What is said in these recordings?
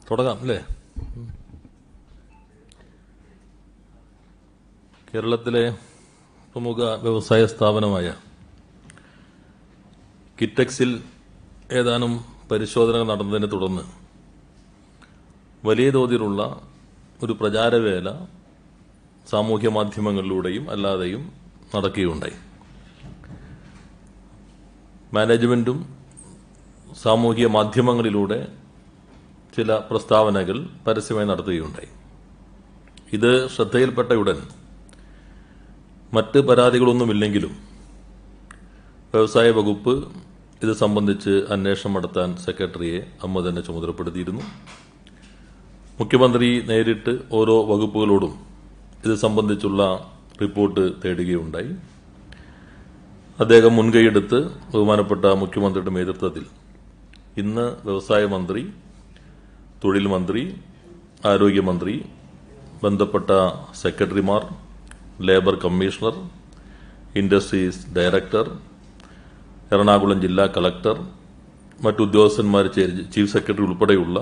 തുടങ്ങാം അല്ലേ? കേരളത്തിലെ പ്രമുഖ വ്യവസായ സ്ഥാപനമായ കിറ്റക്സിൽ ഏതാനും പരിശോധനകൾ നടന്നതിനെ തുടർന്ന് വലിയ തോതിലുള്ള ഒരു പ്രചാരവേല സാമൂഹ്യ മാധ്യമങ്ങളിലൂടെയും അല്ലാതെയും നടക്കുകയുണ്ടായി. മാനേജ്മെന്റും സാമൂഹിക മാധ്യമങ്ങളിലൂടെ ചില പ്രസ്താവനകൾ പരസ്യമായി നടത്തുകയുണ്ടായി. ഇത് ശ്രദ്ധയിൽപ്പെട്ടയുടൻ മറ്റ് പരാതികളൊന്നുമില്ലെങ്കിലും വ്യവസായ വകുപ്പ് ഇത് സംബന്ധിച്ച് അന്വേഷണം നടത്താൻ സെക്രട്ടറിയെ അമ്മ തന്നെ ചുമതലപ്പെടുത്തിയിരുന്നു. മുഖ്യമന്ത്രി നേരിട്ട് ഓരോ വകുപ്പുകളോടും ഇത് സംബന്ധിച്ചുള്ള റിപ്പോർട്ട് തേടുകയുണ്ടായി. അദ്ദേഹം മുൻകൈയെടുത്ത് ബഹുമാനപ്പെട്ട മുഖ്യമന്ത്രിയുടെ നേതൃത്വത്തിൽ ഇന്ന് വ്യവസായ മന്ത്രി, തൊഴിൽ മന്ത്രി, ആരോഗ്യമന്ത്രി, ബന്ധപ്പെട്ട സെക്രട്ടറിമാർ, labour commissioner, industries director, Ernakulam ജില്ലാ കളക്ടർ, മറ്റുദ്യോഗസ്ഥന്മാർ, ചീഫ് സെക്രട്ടറി ഉൾപ്പെടെയുള്ള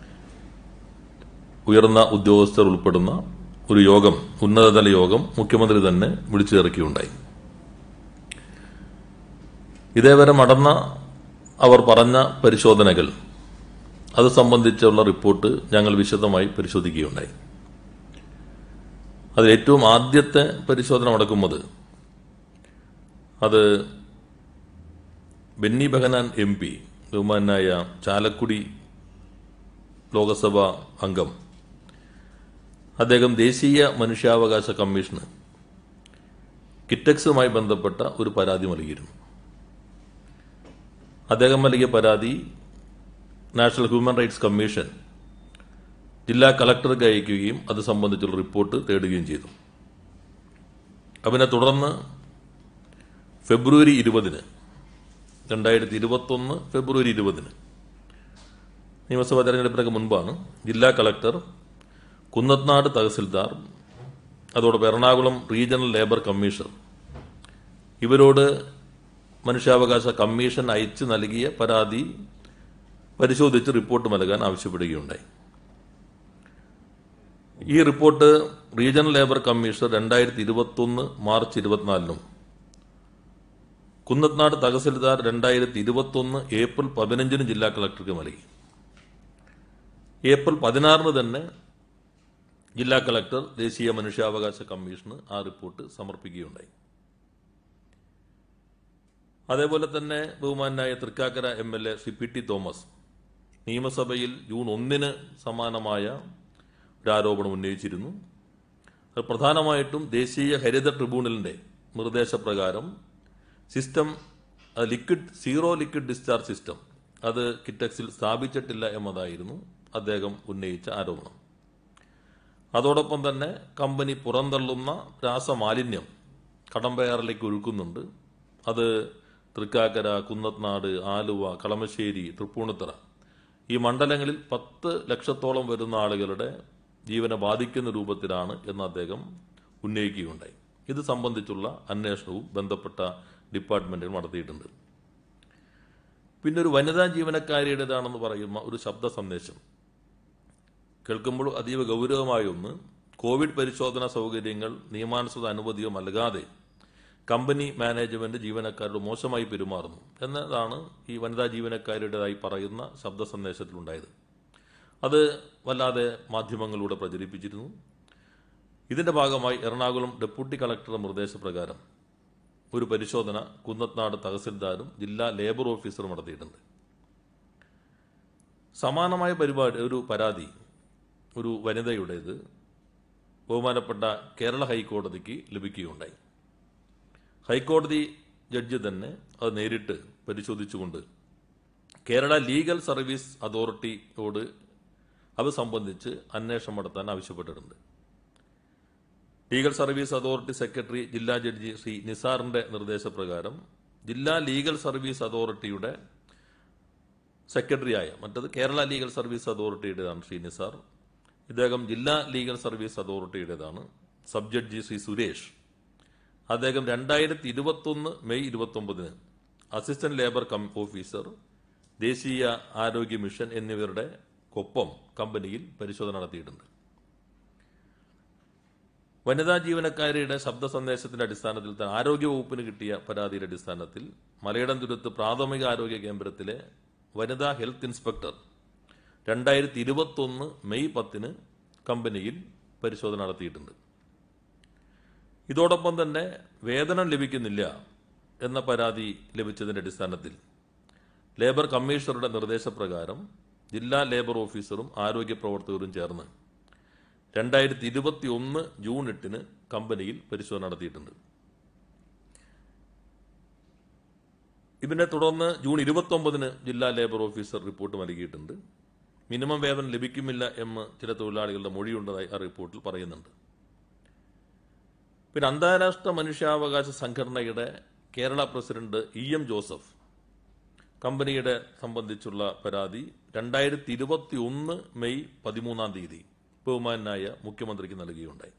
ഉയർന്ന ഉദ്യോഗസ്ഥർ ഉൾപ്പെടുന്ന ഒരു യോഗം, ഉന്നതതല യോഗം മുഖ്യമന്ത്രി തന്നെ വിളിച്ചു ചേർക്കുകയുണ്ടായി. ഇതേവരെ നടന്ന അവർ പറഞ്ഞ പരിശോധനകൾ, അത് സംബന്ധിച്ചുള്ള റിപ്പോർട്ട് ഞങ്ങൾ വിശദമായി പരിശോധിക്കുകയുണ്ടായി. അത് ഏറ്റവും ആദ്യത്തെ പരിശോധന നടക്കുന്നത് അത് ബെന്നി ബെഹനാൻ MP, ബഹുമാനായ ചാലക്കുടി ലോകസഭാ അംഗം, അദ്ദേഹം ദേശീയ മനുഷ്യാവകാശ കമ്മീഷന് കിറ്റക്സുമായി ബന്ധപ്പെട്ട ഒരു പരാതി നൽകിയിരുന്നു. അദ്ദേഹം നൽകിയ പരാതി നാഷണൽ ഹ്യൂമൻ റൈറ്റ്സ് കമ്മീഷൻ ജില്ലാ കളക്ടർക്ക് അയക്കുകയും അത് സംബന്ധിച്ചുള്ള റിപ്പോർട്ട് തേടുകയും ചെയ്തു. അതിനെ തുടർന്ന് ഫെബ്രുവരി 20, 2021 ഫെബ്രുവരി 20 നിയമസഭാ തെരഞ്ഞെടുപ്പിനൊക്കെ മുൻപാണ് ജില്ലാ കളക്ടർ, കുന്നത്നാട് തഹസിൽദാർ, അതോടൊപ്പം എറണാകുളം റീജിയണൽ ലേബർ കമ്മീഷണർ ഇവരോട് മനുഷ്യാവകാശ കമ്മീഷൻ അയച്ചു നൽകിയ പരാതി പരിശോധിച്ച് റിപ്പോർട്ട് നൽകാൻ ആവശ്യപ്പെടുകയുണ്ടായി. ഈ report regional labour commissioner 2021 March 24 Kunnathunad tahsildar 2021 April 15 ജില്ലാ കളക്ടർക്ക് നൽകി. ഏപ്രിൽ 16 തന്നെ ജില്ലാ കളക്ടർ ദേശീയ മനുഷ്യാവകാശ കമ്മീഷന് ആ റിപ്പോർട്ട് സമർപ്പിക്കുകയുണ്ടായി. അതേപോലെ തന്നെ ബഹുമാനായ Thrikkakara MLA Shri PT Thomas നിയമസഭയിൽ ജൂൺ 1 സമാനമായ ഒരു ആരോപണം ഉന്നയിച്ചിരുന്നു. അത് പ്രധാനമായിട്ടും ദേശീയ ഹരിത ട്രിബ്യൂണലിന്റെ നിർദ്ദേശപ്രകാരം system zero liquid discharge system അത് കിറ്റക്സിൽ സ്ഥാപിച്ചിട്ടില്ല എന്നതായിരുന്നു അദ്ദേഹം ഉന്നയിച്ച ആരോപണം. അതോടൊപ്പം തന്നെ കമ്പനി പുറന്തള്ളുന്ന രാസമാലിന്യം കടമ്പയാറിലേക്ക് ഒഴുക്കുന്നുണ്ട്. അത് തൃക്കാക്കര, കുന്നത്നാട്, ആലുവ, കളമശ്ശേരി, തൃപ്പൂണിത്തുറ ഈ മണ്ഡലങ്ങളിൽ 10 ലക്ഷത്തോളം വരുന്ന ആളുകളുടെ ജീവനെ ബാധിക്കുന്ന രൂപത്തിലാണ് എന്ന് അദ്ദേഹം ഉന്നയിക്കുകയുണ്ടായി. ഇത് സംബന്ധിച്ചുള്ള അന്വേഷണവും ബന്ധപ്പെട്ട ഡിപ്പാർട്ട്മെന്റുകൾ നടത്തിയിട്ടുണ്ട്. പിന്നെ ഒരു വനിതാ ജീവനക്കാരിയുടേതാണെന്ന് പറയുന്ന ഒരു ശബ്ദ സന്ദേശം കേൾക്കുമ്പോൾ അതീവ ഗൗരവമായ ഒന്ന്, കോവിഡ് പരിശോധനാ സൗകര്യങ്ങൾ നിയമാനുസൃത അനുമതിയോ നൽകാതെ കമ്പനി മാനേജ്മെന്റ് ജീവനക്കാരോട് മോശമായി പെരുമാറുന്നു എന്നതാണ് ഈ വനിതാ ജീവനക്കാരുടേതായി പറയുന്ന ശബ്ദ സന്ദേശത്തിലുണ്ടായത്. അത് വല്ലാതെ മാധ്യമങ്ങളിലൂടെ പ്രചരിപ്പിച്ചിരുന്നു. ഇതിന്റെ ഭാഗമായി എറണാകുളം ഡെപ്യൂട്ടി കളക്ടറുടെ നിർദ്ദേശപ്രകാരം ഒരു പരിശോധന കുന്നത്നാട് തഹസിൽദാരും ജില്ലാ ലേബർ ഓഫീസറും നടത്തിയിട്ടുണ്ട്. സമാനമായ ഒരു പരാതി ഒരു വനിതയുടേത് ബഹുമാനപ്പെട്ട കേരള ഹൈക്കോടതിക്ക് ലഭിക്കുകയുണ്ടായി. ഹൈക്കോടതി ജഡ്ജി തന്നെ അത് നേരിട്ട് പരിശോധിച്ചുകൊണ്ട് കേരള ലീഗൽ സർവീസ് അതോറിറ്റിയോട് അത് സംബന്ധിച്ച് അന്വേഷണം നടത്താൻ ആവശ്യപ്പെട്ടിട്ടുണ്ട്. ലീഗൽ സർവീസ് അതോറിറ്റി സെക്രട്ടറി ജില്ലാ ജഡ്ജി ശ്രീ നിസാറിന്റെ നിർദ്ദേശപ്രകാരം ജില്ലാ ലീഗൽ സർവീസ് അതോറിറ്റിയുടെ സെക്രട്ടറിയായ, മറ്റത് കേരള ലീഗൽ സർവീസ് അതോറിറ്റിയുടേതാണ് ശ്രീ നിസാർ, ഇദ്ദേഹം ജില്ലാ ലീഗൽ സർവീസ് അതോറിറ്റിയുടേതാണ്. സബ് ജഡ്ജി ശ്രീ സുരേഷ്, അദ്ദേഹം 2021 മെയ് 29 അസിസ്റ്റന്റ് ലേബർ ഓഫീസർ, ദേശീയ ആരോഗ്യ മിഷൻ എന്നിവരുടെ കൊപ്പം കമ്പനിയിൽ പരിശോധന നടത്തിയിട്ടുണ്ട്. വനിതാ ജീവനക്കാരിയുടെ ശബ്ദ സന്ദേശത്തിന്റെ അടിസ്ഥാനത്തിൽ ആരോഗ്യവകുപ്പിന് കിട്ടിയ പരാതിയുടെ അടിസ്ഥാനത്തിൽ മലയിടംതുരുത്ത് പ്രാഥമിക ആരോഗ്യ കേന്ദ്രത്തിലെ വനിതാ ഹെൽത്ത് ഇൻസ്പെക്ടർ 2021 മെയ് 10 കമ്പനിയിൽ പരിശോധന നടത്തിയിട്ടുണ്ട്. ഇതോടൊപ്പം തന്നെ വേതനം ലഭിക്കുന്നില്ല എന്ന പരാതി ലഭിച്ചതിന്റെ അടിസ്ഥാനത്തിൽ ലേബർ കമ്മീഷണറുടെ നിർദ്ദേശപ്രകാരം ജില്ലാ ലേബർ ഓഫീസറും ആരോഗ്യ പ്രവർത്തകരും ചേർന്ന് 2021 ജൂൺ 8 കമ്പനിയിൽ പരിശോധന നടത്തിയിട്ടുണ്ട്. ഇതിനെ തുടർന്ന് ജൂൺ 29 ജില്ലാ ലേബർ ഓഫീസർ റിപ്പോർട്ട് നൽകിയിട്ടുണ്ട്. മിനിമം വേതനം ലഭിക്കുന്നില്ല എന്ന് ചില തൊഴിലാളികളുടെ മൊഴിയുണ്ടതായി ആ റിപ്പോർട്ടിൽ പറയുന്നുണ്ട്. പിന്നെ അന്താരാഷ്ട്ര മനുഷ്യാവകാശ സംഘടനയുടെ കേരള പ്രസിഡന്റ് EM ജോസഫ് കമ്പനിയുടെ സംബന്ധിച്ചുള്ള പരാതി 2021 മെയ് 13 ബഹുമാനായ മുഖ്യമന്ത്രിക്ക് നൽകുകയുണ്ടായി.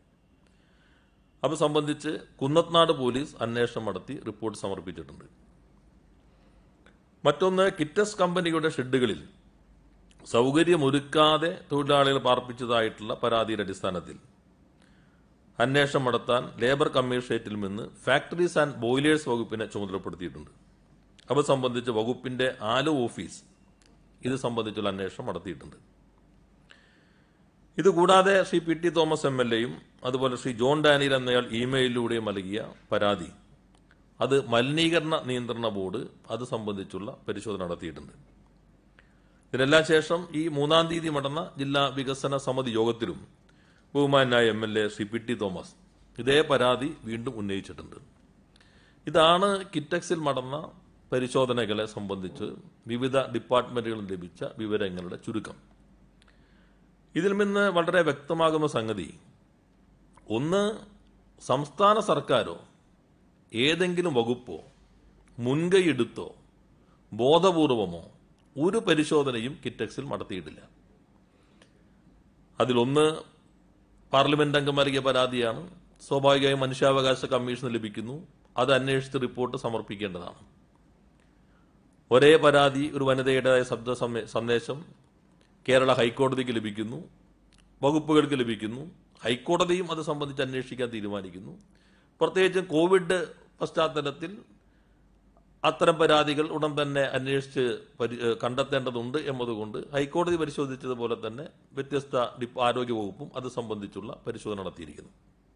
അത് സംബന്ധിച്ച് കുന്നത്നാട് പോലീസ് അന്വേഷണം നടത്തി റിപ്പോർട്ട് സമർപ്പിച്ചിട്ടുണ്ട്. മറ്റൊന്ന്, കിറ്റസ് കമ്പനിയുടെ ഷെഡുകളിൽ സൗകര്യമൊരുക്കാതെ തൊഴിലാളികൾ പാർപ്പിച്ചതായിട്ടുള്ള പരാതിയുടെ അടിസ്ഥാനത്തിൽ അന്വേഷണം നടത്താൻ ലേബർ കമ്മീഷണറേറ്റിൽ നിന്ന് ഫാക്ടറീസ് ആൻഡ് ബോയിലേഴ്സ് വകുപ്പിനെ ചുമതലപ്പെടുത്തിയിട്ടുണ്ട്. അവ സംബന്ധിച്ച് വകുപ്പിന്റെ ആലോ ഓഫീസ് ഇത് സംബന്ധിച്ചുള്ള അന്വേഷണം നടത്തിയിട്ടുണ്ട്. ഇതുകൂടാതെ ശ്രീ PT തോമസ് MLAയും അതുപോലെ ശ്രീ ജോൺ ഡാനിയൽ എന്നയാൾ ഇമെയിലിലൂടെയും നൽകിയ പരാതി അത് മലിനീകരണ നിയന്ത്രണ ബോർഡ് അത് സംബന്ധിച്ചുള്ള പരിശോധന നടത്തിയിട്ടുണ്ട്. ഇതിനെല്ലാം ശേഷം ഈ 3 തീയതി നടന്ന ജില്ലാ വികസന സമിതി യോഗത്തിലും ബഹുമാനായ MLA ശ്രീ PT തോമസ് ഇതേ പരാതി വീണ്ടും ഉന്നയിച്ചിട്ടുണ്ട്. ഇതാണ് കിറ്റക്സിൽ നടന്ന പരിശോധനകളെ സംബന്ധിച്ച് വിവിധ ഡിപ്പാർട്ട്മെന്റുകളിൽ ലഭിച്ച വിവരങ്ങളുടെ ചുരുക്കം. ഇതിൽ നിന്ന് വളരെ വ്യക്തമാകുന്ന സംഗതി, ഒന്ന്, സംസ്ഥാന സർക്കാരോ ഏതെങ്കിലും വകുപ്പോ മുൻകൈയെടുത്തോ ബോധപൂർവമോ ഒരു പരിശോധനയും കിറ്റക്സിൽ നടത്തിയിട്ടില്ല. അതിലൊന്ന് പാർലമെന്റ് അംഗം നൽകിയ പരാതിയാണ്. സ്വാഭാവികമായും മനുഷ്യാവകാശ കമ്മീഷൻ ലഭിക്കുന്നു, അത് അന്വേഷിച്ച് റിപ്പോർട്ട് സമർപ്പിക്കേണ്ടതാണ്. ഒരേ പരാതി ഒരു വനിതയുടേതായ ശബ്ദ സന്ദേശം കേരള ഹൈക്കോടതിക്ക് ലഭിക്കുന്നു, വകുപ്പുകൾക്ക് ലഭിക്കുന്നു, ഹൈക്കോടതിയും അത് സംബന്ധിച്ച് അന്വേഷിക്കാൻ തീരുമാനിക്കുന്നു. പ്രത്യേകിച്ചും കോവിഡ് പശ്ചാത്തലത്തിൽ അത്തരം പരാതികൾ ഉടൻ തന്നെ അന്വേഷിച്ച് കണ്ടെത്തേണ്ടതുണ്ട് എന്നതുകൊണ്ട് ഹൈക്കോടതി പരിശോധിച്ചതുപോലെ തന്നെ വ്യത്യസ്ത ആരോഗ്യ വകുപ്പും അത് സംബന്ധിച്ചുള്ള പരിശോധന നടത്തിയിരിക്കുന്നു.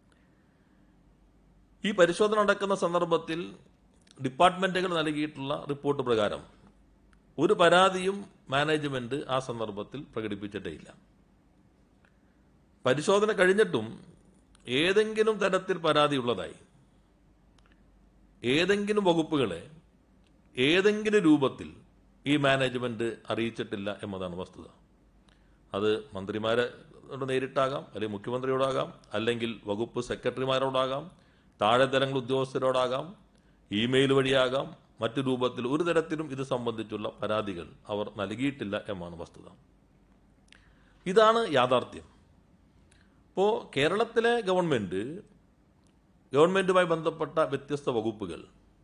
ഈ പരിശോധന നടക്കുന്ന സന്ദർഭത്തിൽ ഡിപ്പാർട്ട്മെന്റുകൾ നൽകിയിട്ടുള്ള റിപ്പോർട്ട് പ്രകാരം ഒരു പരാതിയും മാനേജ്മെന്റ് ആ സന്ദർഭത്തിൽ പ്രകടിപ്പിച്ചിട്ടേയില്ല. പരിശോധന കഴിഞ്ഞിട്ടും ഏതെങ്കിലും തരത്തിൽ പരാതിയുള്ളതായി ഏതെങ്കിലും വകുപ്പുകളെ ഏതെങ്കിലും രൂപത്തിൽ ഈ മാനേജ്മെന്റ് അറിയിച്ചിട്ടില്ല എന്നതാണ് വസ്തുത. അത് മന്ത്രിമാരെ നേരിട്ടാകാം, അല്ലെങ്കിൽ മുഖ്യമന്ത്രിയോടാകാം, അല്ലെങ്കിൽ വകുപ്പ് സെക്രട്ടറിമാരോടാകാം, താഴെ തലങ്ങൾ ഉദ്യോഗസ്ഥരോടാകാം, ഇമെയിൽ വഴിയാകാം, മറ്റു രൂപത്തിൽ ഒരു തരത്തിലും ഇത് സംബന്ധിച്ചുള്ള പരാതികൾ അവർ നൽകിയിട്ടില്ല എന്നാണ് വസ്തുത. ഇതാണ് യാഥാർത്ഥ്യം. ഇപ്പോൾ കേരളത്തിലെ ഗവൺമെന്റുമായി ബന്ധപ്പെട്ട വ്യത്യസ്ത വകുപ്പുകൾ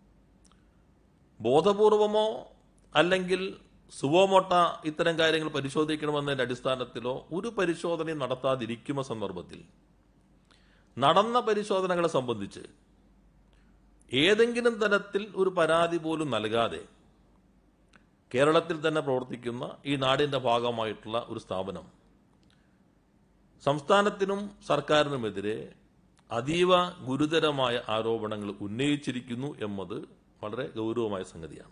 ബോധപൂർവമോ അല്ലെങ്കിൽ സുവോമോട്ട ഇത്തരം കാര്യങ്ങൾ പരിശോധിക്കണമെന്നതിന്റെ അടിസ്ഥാനത്തിലോ ഒരു പരിശോധനയും നടത്താതിരിക്കുന്ന സന്ദർഭത്തിൽ നടന്ന പരിശോധനകളെ സംബന്ധിച്ച് ഏതെങ്കിലും തരത്തിൽ ഒരു പരാതി പോലും നൽകാതെ കേരളത്തിൽ തന്നെ പ്രവർത്തിക്കുന്ന ഈ നാടിന്റെ ഭാഗമായിട്ടുള്ള ഒരു സ്ഥാപനം സംസ്ഥാനത്തിനും സർക്കാരിനുമെതിരെ അതീവ ഗുരുതരമായ ആരോപണങ്ങൾ ഉന്നയിച്ചിരിക്കുന്നു എന്നത് വളരെ ഗൗരവമായ സംഗതിയാണ്.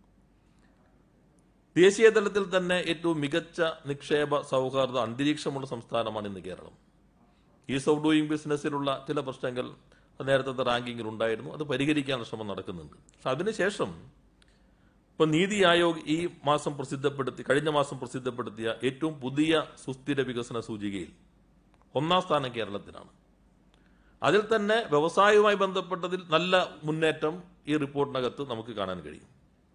ദേശീയ തലത്തിൽ തന്നെ ഏറ്റവും മികച്ച നിക്ഷേപ സൗഹാർദ്ദ അന്തരീക്ഷമുള്ള സംസ്ഥാനമാണ് ഇന്ന് കേരളം. ഈസ് ഓഫ് ഡൂയിങ് ബിസിനസ്സിലുള്ള ചില പ്രശ്നങ്ങൾ നേരത്തെ റാങ്കിങ്ങിൽ ഉണ്ടായിരുന്നു, അത് പരിഹരിക്കാനുള്ള ശ്രമം നടക്കുന്നുണ്ട്. പക്ഷെ അതിനുശേഷം ഇപ്പൊ നീതി ആയോഗ് കഴിഞ്ഞ മാസം പ്രസിദ്ധപ്പെടുത്തിയ ഏറ്റവും പുതിയ സുസ്ഥിര വികസന സൂചികയിൽ 1ാം സ്ഥാനം കേരളത്തിനാണ്. അതിൽ തന്നെ വ്യവസായവുമായി ബന്ധപ്പെട്ടതിൽ നല്ല മുന്നേറ്റം ഈ റിപ്പോർട്ടിനകത്ത് നമുക്ക് കാണാൻ കഴിയും.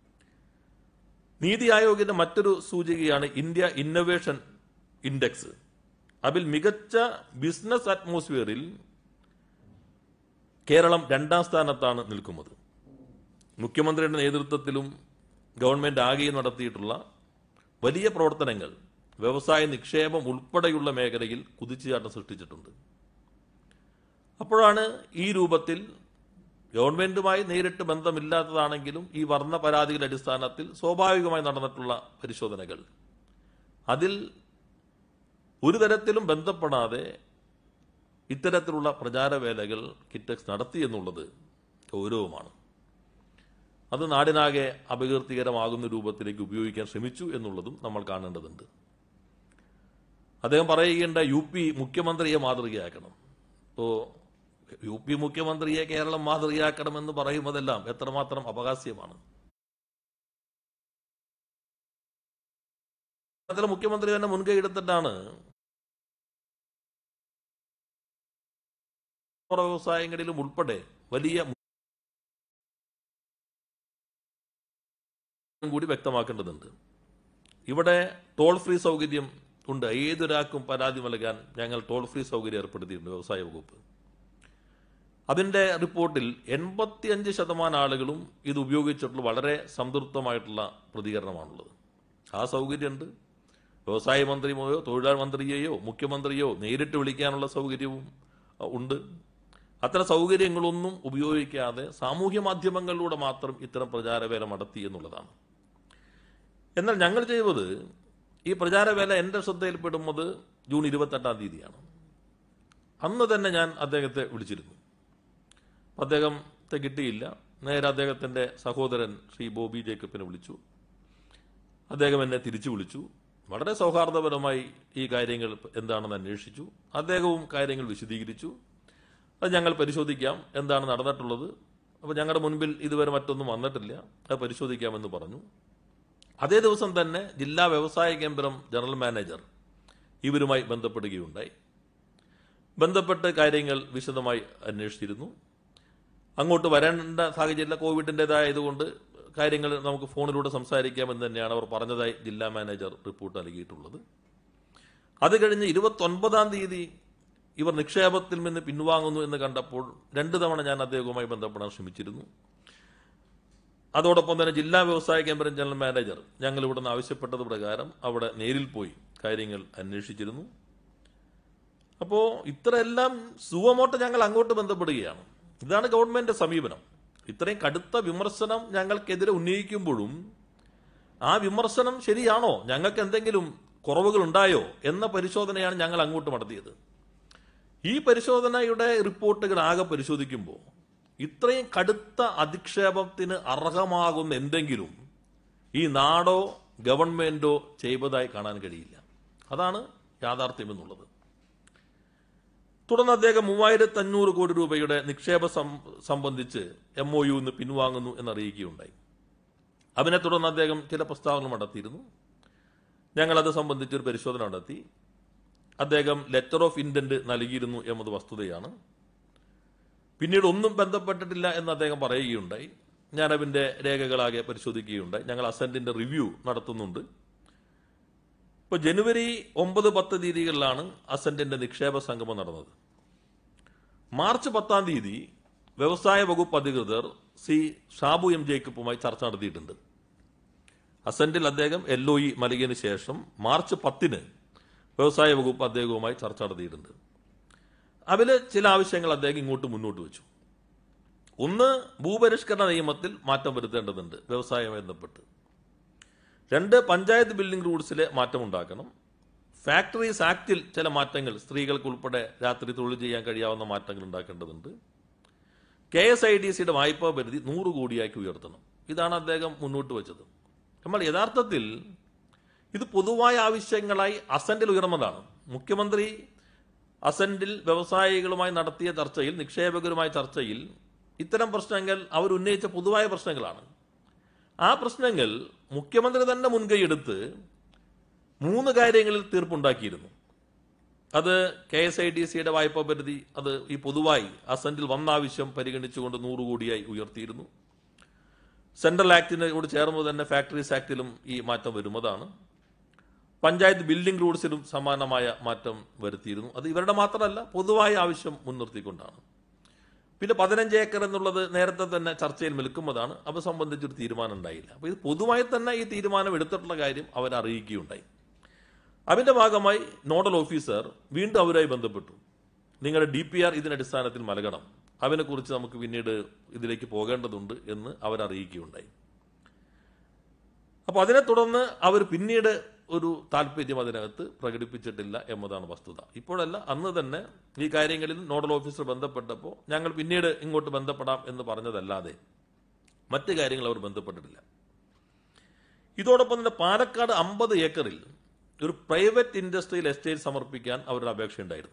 നീതി ആയോഗിന്റെ മറ്റൊരു സൂചികയാണ് ഇന്ത്യ ഇന്നൊവേഷൻ ഇൻഡെക്സ്. അതിൽ മികച്ച ബിസിനസ് അറ്റ്മോസ്ഫിയറിൽ കേരളം 2ാം സ്ഥാനത്താണ് നിൽക്കുന്നത്. മുഖ്യമന്ത്രിയുടെ നേതൃത്വത്തിലും ഗവൺമെന്റ് ആകെയും നടത്തിയിട്ടുള്ള വലിയ പ്രവർത്തനങ്ങൾ വ്യവസായ നിക്ഷേപം ഉൾപ്പെടെയുള്ള മേഖലയിൽ കുതിച്ചുചാട്ടം സൃഷ്ടിച്ചിട്ടുണ്ട്. അപ്പോഴാണ് ഈ രൂപത്തിൽ ഗവൺമെന്റുമായി നേരിട്ട് ബന്ധമില്ലാത്തതാണെങ്കിലും ഈ വർണ്ണ പരാതികളുടെ അടിസ്ഥാനത്തിൽ സ്വാഭാവികമായി നടന്നിട്ടുള്ള പരിശോധനകൾ അതിൽ ഒരു തരത്തിലും ബന്ധപ്പെടാതെ ഇത്തരത്തിലുള്ള പ്രചാരവേലകൾ കിറ്റക്സ് നടത്തി എന്നുള്ളത് ഗൗരവമാണ്. അത് നാടിനാകെ അപകീർത്തികരമാകുന്ന രൂപത്തിലേക്ക് ഉപയോഗിക്കാൻ ശ്രമിച്ചു എന്നുള്ളതും നമ്മൾ കാണേണ്ടതുണ്ട്. അദ്ദേഹം പറയുകയുണ്ട UP മുഖ്യമന്ത്രിയെ മാതൃകയാക്കണം. ഇപ്പോൾ UP മുഖ്യമന്ത്രിയെ കേരളം മാതൃകയാക്കണമെന്ന് പറയുന്നതെല്ലാം എത്രമാത്രം അപഹാസ്യമാണ്. മുഖ്യമന്ത്രി തന്നെ മുൻകൈ എടുത്തിട്ടാണ് വ്യവസായങ്ങളിലും ഉൾപ്പെടെ വലിയ കൂടി വ്യക്തമാക്കേണ്ടതുണ്ട്. ഇവിടെ ടോൾ ഫ്രീ സൗകര്യം ഉണ്ട്. ഏതൊരാൾക്കും പരാതി നൽകാൻ ഞങ്ങൾ ടോൾ ഫ്രീ സൗകര്യം ഏർപ്പെടുത്തിയിട്ടുണ്ട് വ്യവസായ വകുപ്പ്. അതിന്റെ റിപ്പോർട്ടിൽ 85% ആളുകളും ഇത് ഉപയോഗിച്ചിട്ടുള്ള വളരെ സംതൃപ്തമായിട്ടുള്ള പ്രതികരണമാണുള്ളത്. ആ സൗകര്യമുണ്ട്. വ്യവസായ മന്ത്രിയോ തൊഴിലാളി മന്ത്രിയെയോ മുഖ്യമന്ത്രിയോ നേരിട്ട് വിളിക്കാനുള്ള സൗകര്യവും ഉണ്ട്. അത്തരം സൗകര്യങ്ങളൊന്നും ഉപയോഗിക്കാതെ സാമൂഹ്യ മാധ്യമങ്ങളിലൂടെ മാത്രം ഇത്തരം പ്രചാരവേല നടത്തി എന്നുള്ളതാണ്. എന്നാൽ ഞങ്ങൾ ചെയ്തത് ഈ പ്രചാരവേല എൻ്റെ ശ്രദ്ധയിൽപ്പെടുന്നത് ജൂൺ 28-ാം തീയതിയാണ്. അന്ന് തന്നെ ഞാൻ അദ്ദേഹത്തെ വിളിച്ചിരുന്നു. അദ്ദേഹത്തെ കിട്ടിയില്ല. നേരെ അദ്ദേഹത്തിൻ്റെ സഹോദരൻ ശ്രീ ബോബി ജേക്കബിനെ വിളിച്ചു. അദ്ദേഹം എന്നെ തിരിച്ചു വിളിച്ചു. വളരെ സൗഹാർദ്ദപരമായി ഈ കാര്യങ്ങൾ എന്താണെന്ന് അന്വേഷിച്ചു. അദ്ദേഹവും കാര്യങ്ങൾ വിശദീകരിച്ചു. അത് ഞങ്ങൾ പരിശോധിക്കാം, എന്താണ് നടന്നിട്ടുള്ളത്. അപ്പോൾ ഞങ്ങളുടെ മുൻപിൽ ഇതുവരെ മറ്റൊന്നും വന്നിട്ടില്ല, അത് പരിശോധിക്കാമെന്ന് പറഞ്ഞു. അതേ ദിവസം തന്നെ ജില്ലാ വ്യവസായ കേന്ദ്രം ജനറൽ മാനേജർ ഇവരുമായി ബന്ധപ്പെടുകയുണ്ടായി. ബന്ധപ്പെട്ട് കാര്യങ്ങൾ വിശദമായി അന്വേഷിച്ചിരുന്നു. അങ്ങോട്ട് വരേണ്ട സാഹചര്യം കോവിഡിൻ്റെതായതുകൊണ്ട് കാര്യങ്ങൾ നമുക്ക് ഫോണിലൂടെ സംസാരിക്കാമെന്ന് തന്നെയാണ് അവർ പറഞ്ഞതായി ജില്ലാ മാനേജർ റിപ്പോർട്ട് നൽകിയിട്ടുള്ളത്. അത് കഴിഞ്ഞ് 29-ാം തീയതി ഇവർ നിക്ഷേപത്തിൽ നിന്ന് പിൻവാങ്ങുന്നു എന്ന് കണ്ടപ്പോൾ 2 തവണ ഞാൻ അദ്ദേഹവുമായി ബന്ധപ്പെടാൻ ശ്രമിച്ചിരുന്നു. അതോടൊപ്പം തന്നെ ജില്ലാ വ്യവസായ കേന്ദ്രം ജനറൽ മാനേജർ ഞങ്ങൾ ഇവിടെ നിന്ന് ആവശ്യപ്പെട്ടത് പ്രകാരം അവിടെ നേരിൽ പോയി കാര്യങ്ങൾ അന്വേഷിച്ചിരുന്നു. അപ്പോൾ ഇത്രയെല്ലാം സുവമോട്ട് ഞങ്ങൾ അങ്ങോട്ട് ബന്ധപ്പെടുകയാണ്. ഇതാണ് ഗവൺമെന്റ് സമീപനം. ഇത്രയും കടുത്ത വിമർശനം ഞങ്ങൾക്കെതിരെ ഉന്നയിക്കുമ്പോഴും ആ വിമർശനം ശരിയാണോ, ഞങ്ങൾക്ക് എന്തെങ്കിലും കുറവുകൾ ഉണ്ടായോ എന്ന പരിശോധനയാണ് ഞങ്ങൾ അങ്ങോട്ട് നടത്തിയത്. ഈ പരിശോധനയുടെ റിപ്പോർട്ടുകൾ ആകെ പരിശോധിക്കുമ്പോൾ ഇത്രയും കടുത്ത അധിക്ഷേപത്തിന് അർഹമാകുന്ന എന്തെങ്കിലും ഈ നാടോ ഗവൺമെന്റോ ചെയ്തതായി കാണാൻ കഴിയില്ല. അതാണ് യാഥാർത്ഥ്യം എന്നുള്ളത്. തുടർന്ന് അദ്ദേഹം 3500 കോടി രൂപയുടെ നിക്ഷേപം സംബന്ധിച്ച് MOU നിന്ന് പിൻവാങ്ങുന്നു എന്നറിയിക്കുകയുണ്ടായി. അതിനെ തുടർന്ന് അദ്ദേഹം ചില പ്രസ്താവനകൾ നടത്തിയിരുന്നു. ഞങ്ങളത് സംബന്ധിച്ചൊരു പരിശോധന നടത്തി. അദ്ദേഹം ലെറ്റർ ഓഫ് ഇന്റന്റ് നൽകിയിരുന്നു എന്നത് വസ്തുതയാണ്. പിന്നീട് ഒന്നും ബന്ധപ്പെട്ടിട്ടില്ല എന്ന് അദ്ദേഹം പറയുകയുണ്ടായി. ഞാൻ അതിൻ്റെ രേഖകളാകെ പരിശോധിക്കുകയുണ്ടായി. ഞങ്ങൾ അസന്റിന്റെ റിവ്യൂ നടത്തുന്നുണ്ട്. ഇപ്പോൾ ജനുവരി 9, 10 തീയതികളിലാണ് അസന്റിന്റെ നിക്ഷേപ സംഗമം നടന്നത്. മാർച്ച് 10-ാം തീയതി വ്യവസായ വകുപ്പ് അധികൃതർ ഷാബു M. ജേക്കബുമായി ചർച്ച നടത്തിയിട്ടുണ്ട്. അസന്റിൽ അദ്ദേഹം LOE നൽകിയതിനു ശേഷം മാർച്ച് 10-ന് വ്യവസായ വകുപ്പ് അദ്ദേഹവുമായി ചർച്ച നടത്തിയിട്ടുണ്ട്. അതിൽ ചില ആവശ്യങ്ങൾ അദ്ദേഹം ഇങ്ങോട്ട് മുന്നോട്ട് വെച്ചു. ഒന്ന്, ഭൂപരിഷ്കരണ നിയമത്തിൽ മാറ്റം വരുത്തേണ്ടതുണ്ട് വ്യവസായവുമായി ബന്ധപ്പെട്ട്. 2, പഞ്ചായത്ത് ബിൽഡിംഗ് റൂൾസിലെ മാറ്റം ഉണ്ടാക്കണം. ഫാക്ടറീസ് ആക്ടിൽ ചില മാറ്റങ്ങൾ, സ്ത്രീകൾക്ക് ഉൾപ്പെടെ രാത്രി തൊഴിൽ ചെയ്യാൻ കഴിയാവുന്ന മാറ്റങ്ങൾ ഉണ്ടാക്കേണ്ടതുണ്ട്. KSIDCയുടെ വായ്പാ പരിധി 100 കോടിയാക്കി ഉയർത്തണം. ഇതാണ് അദ്ദേഹം മുന്നോട്ട് വെച്ചത്. നമ്മൾ യഥാർത്ഥത്തിൽ ഇത് പൊതുവായ ആവശ്യങ്ങളായി അസന്റിൽ ഉയർന്നതാണ്. മുഖ്യമന്ത്രി അസന്റിൽ വ്യവസായികളുമായി നടത്തിയ ചർച്ചയിൽ, നിക്ഷേപകരുമായ ചർച്ചയിൽ ഇത്തരം പ്രശ്നങ്ങൾ അവർ ഉന്നയിച്ച പൊതുവായ പ്രശ്നങ്ങളാണ്. ആ പ്രശ്നങ്ങൾ മുഖ്യമന്ത്രി തന്നെ മുൻകൈയെടുത്ത് 3 കാര്യങ്ങളിൽ തീർപ്പുണ്ടാക്കിയിരുന്നു. അത് KSIDCയുടെ വായ്പാ പരിധി അത് ഈ പൊതുവായി അസന്റിൽ വന്ന ആവശ്യം പരിഗണിച്ചുകൊണ്ട് 100 കോടിയായി ഉയർത്തിയിരുന്നു. സെൻട്രൽ ആക്ടിനോട് ചേർന്ന് തന്നെ ഫാക്ടറീസ് ആക്ടിലും ഈ മാറ്റം വരുന്നതാണ്. പഞ്ചായത്ത് ബിൽഡിംഗ് റൂൾസിലും സമാനമായ മാറ്റം വരുത്തിയിരുന്നു. അത് ഇവരുടെ മാത്രമല്ല, പൊതുവായ ആവശ്യം മുൻനിർത്തിക്കൊണ്ടാണ്. പിന്നെ 15 ഏക്കർ എന്നുള്ളത് നേരത്തെ തന്നെ ചർച്ചയിൽ നിൽക്കുന്നതാണ്. അത് സംബന്ധിച്ചൊരു തീരുമാനം ഉണ്ടായില്ല. അപ്പോൾ ഇത് പൊതുവായി തന്നെ ഈ തീരുമാനം എടുത്തിട്ടുള്ള കാര്യം അവർ അറിയിക്കുകയുണ്ടായി. അതിന്റെ ഭാഗമായി നോഡൽ ഓഫീസർ വീണ്ടും അവരുമായി ബന്ധപ്പെട്ടു. നിങ്ങളുടെ DPR ഇതിന്റെ അടിസ്ഥാനത്തിൽ നൽകണം, അതിനെക്കുറിച്ച് നമുക്ക് പിന്നീട് ഇതിലേക്ക് പോകേണ്ടതുണ്ട് എന്ന് അവരറിയിക്കുകയുണ്ടായി. അപ്പോൾ അതിനെ തുടർന്ന് അവർ പിന്നീട് ഒരു താല്പര്യം അതിനകത്ത് പ്രകടിപ്പിച്ചിട്ടില്ല എന്നതാണ് വസ്തുത. ഇപ്പോഴല്ല, അന്ന് തന്നെ ഈ കാര്യങ്ങളിൽ നോഡൽ ഓഫീസർ ബന്ധപ്പെട്ടപ്പോൾ ഞങ്ങൾ പിന്നീട് ഇങ്ങോട്ട് ബന്ധപ്പെടാം എന്ന് പറഞ്ഞതല്ലാതെ മറ്റു കാര്യങ്ങൾ അവർ ബന്ധപ്പെട്ടിട്ടില്ല. ഇതോടൊപ്പം തന്നെ പാലക്കാട് 50 ഏക്കറിൽ ഒരു പ്രൈവറ്റ് ഇൻഡസ്ട്രിയൽ എസ്റ്റേറ്റ് സമർപ്പിക്കാൻ അവരുടെ അപേക്ഷയുണ്ടായിരുന്നു.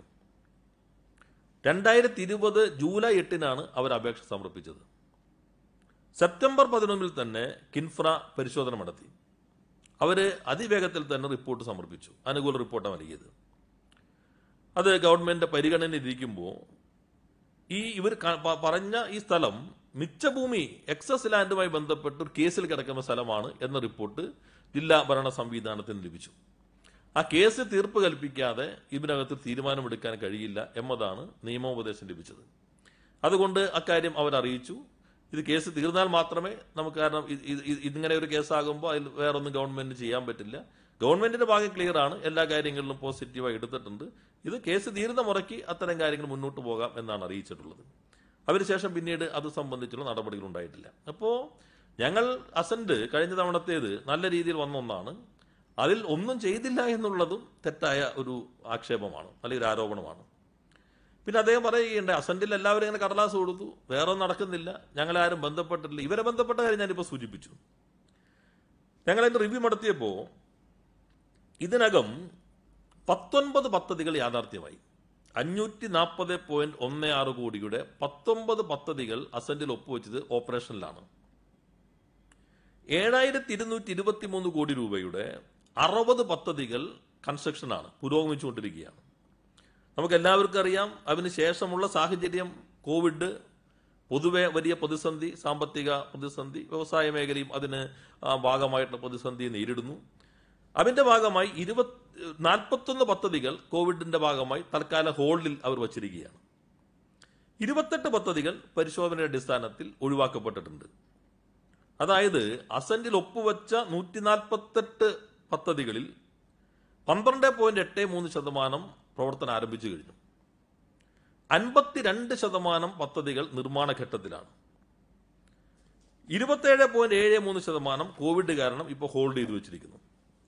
2020 ജൂലൈ 8 അവർ അപേക്ഷ സമർപ്പിച്ചത്. സെപ്റ്റംബർ 11 തന്നെ കിൻഫ്ര പരിശോധന നടത്തി. അവർ അതിവേഗത്തിൽ തന്നെ റിപ്പോർട്ട് സമർപ്പിച്ചു, അനുകൂല റിപ്പോർട്ടാണ് നൽകിയത്. അത് ഗവൺമെന്റ് പരിഗണനയിലിരിക്കുമ്പോൾ ഇവർ പറഞ്ഞ ഈ സ്ഥലം മിച്ചഭൂമി എക്സസ് ലാൻഡുമായി ബന്ധപ്പെട്ട് ഒരു കേസിൽ കിടക്കുന്ന സ്ഥലമാണ് എന്ന റിപ്പോർട്ട് ജില്ലാ ഭരണ സംവിധാനത്തിന് ലഭിച്ചു. ആ കേസ് തീർപ്പ് കൽപ്പിക്കാതെ ഇതിനകത്ത് തീരുമാനമെടുക്കാൻ കഴിയില്ല എന്നതാണ് നിയമോപദേശം ലഭിച്ചത്. അതുകൊണ്ട് അക്കാര്യം അവരറിയിച്ചു. ഇത് കേസ് തീർന്നാൽ മാത്രമേ നമുക്ക്, കാരണം ഇതിങ്ങനെ ഒരു കേസാകുമ്പോൾ അതിൽ വേറൊന്നും ഗവൺമെന്റ് ചെയ്യാൻ പറ്റില്ല. ഗവൺമെന്റിന്റെ ഭാഗം ക്ലിയർ ആണ്, എല്ലാ കാര്യങ്ങളിലും പോസിറ്റീവായി എടുത്തിട്ടുണ്ട്. ഇത് കേസ് തീരുന്ന മുറയ്ക്ക് അത്തരം കാര്യങ്ങൾ മുന്നോട്ട് പോകാം എന്നാണ് അറിയിച്ചിട്ടുള്ളത്. അതിനുശേഷം പിന്നീട് അത് സംബന്ധിച്ചുള്ള നടപടികൾ ഉണ്ടായിട്ടില്ല. അപ്പോൾ ഞങ്ങൾ അസന്റ് കഴിഞ്ഞ തവണത്തേത് നല്ല രീതിയിൽ വന്ന ഒന്നാണ്. അതിൽ ഒന്നും ചെയ്തില്ല എന്നുള്ളതും തെറ്റായ ഒരു ആക്ഷേപമാണ്, അല്ലെങ്കിൽ ഒരു ആരോപണമാണ്. പിന്നെ അദ്ദേഹം പറയുകയുണ്ട്, അസന്റിൽ എല്ലാവരും ഇങ്ങനെ കടലാസ് കൊടുത്തു, വേറെ ഒന്നും നടക്കുന്നില്ല, ഞങ്ങളാരും ബന്ധപ്പെട്ടിട്ടില്ല. ഇവരെ ബന്ധപ്പെട്ട കാര്യം ഞാനിപ്പോൾ സൂചിപ്പിച്ചു. ഞങ്ങൾ അതിന്റെ റിവ്യൂ നടത്തിയപ്പോൾ ഇതിനകം 19 പദ്ധതികൾ യാഥാർത്ഥ്യമായി. 540.16 കോടിയുടെ 19 പദ്ധതികൾ അസന്റിൽ ഒപ്പുവെച്ചത് ഓപ്പറേഷനിലാണ്. 7223 കോടി രൂപയുടെ 60 പദ്ധതികൾ കൺസ്ട്രക്ഷനാണ്, പുരോഗമിച്ചുകൊണ്ടിരിക്കുകയാണ്. നമുക്ക് എല്ലാവർക്കും അറിയാം, അതിനുശേഷമുള്ള സാഹചര്യം കോവിഡ്, പൊതുവെ വലിയ പ്രതിസന്ധി, സാമ്പത്തിക പ്രതിസന്ധി, വ്യവസായ മേഖലയും അതിന് ഭാഗമായിട്ടുള്ള പ്രതിസന്ധി നേരിടുന്നു. അതിന്റെ ഭാഗമായി 41 പദ്ധതികൾ കോവിഡിന്റെ ഭാഗമായി തൽക്കാല ഹോൾഡിൽ അവർ വച്ചിരിക്കുകയാണ്. 28 പദ്ധതികൾ പരിശോധനയുടെ അടിസ്ഥാനത്തിൽ ഒഴിവാക്കപ്പെട്ടിട്ടുണ്ട്. അതായത് അസന്റിൽ ഒപ്പുവെച്ച 148 പദ്ധതികളിൽ 12.83% പ്രവർത്തനം ആരംഭിച്ചു കഴിഞ്ഞു. 52% പദ്ധതികൾ നിർമ്മാണ ഘട്ടത്തിലാണ്. 27.73% കോവിഡ് കാരണം ഇപ്പോൾ ഹോൾഡ് ചെയ്തു വെച്ചിരിക്കുന്നു.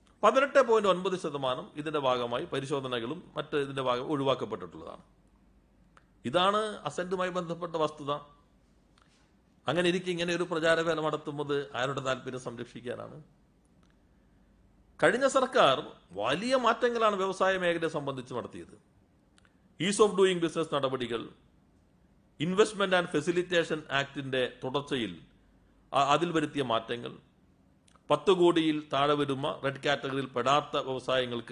18.9% ഇതിന്റെ ഭാഗമായി പരിശോധനകളും മറ്റ് ഇതിന്റെ ഭാഗം ഒഴിവാക്കപ്പെട്ടിട്ടുള്ളതാണ്. ഇതാണ് അസന്റുമായി ബന്ധപ്പെട്ട വസ്തുത. അങ്ങനെ ഇരിക്കെ ഇങ്ങനെ ഒരു പ്രചാരവേല നടത്തുന്നത് ആരുടെ താല്പര്യം സംരക്ഷിക്കാനാണ്? കഴിഞ്ഞ സർക്കാർ വലിയ മാറ്റങ്ങളാണ് വ്യവസായ മേഖലയെ സംബന്ധിച്ച് നടത്തിയത്. ഈസ് ഓഫ് ഡൂയിങ് ബിസിനസ് നടപടികൾ, ഇൻവെസ്റ്റ്മെന്റ് ആൻഡ് ഫെസിലിറ്റേഷൻ ആക്ടിന്റെ തുടർച്ചയിൽ അതിൽ വരുത്തിയ മാറ്റങ്ങൾ, 10 കോടിയിൽ താഴെ വരുന്ന റെഡ് കാറ്റഗറിയിൽ പെടാത്ത വ്യവസായങ്ങൾക്ക്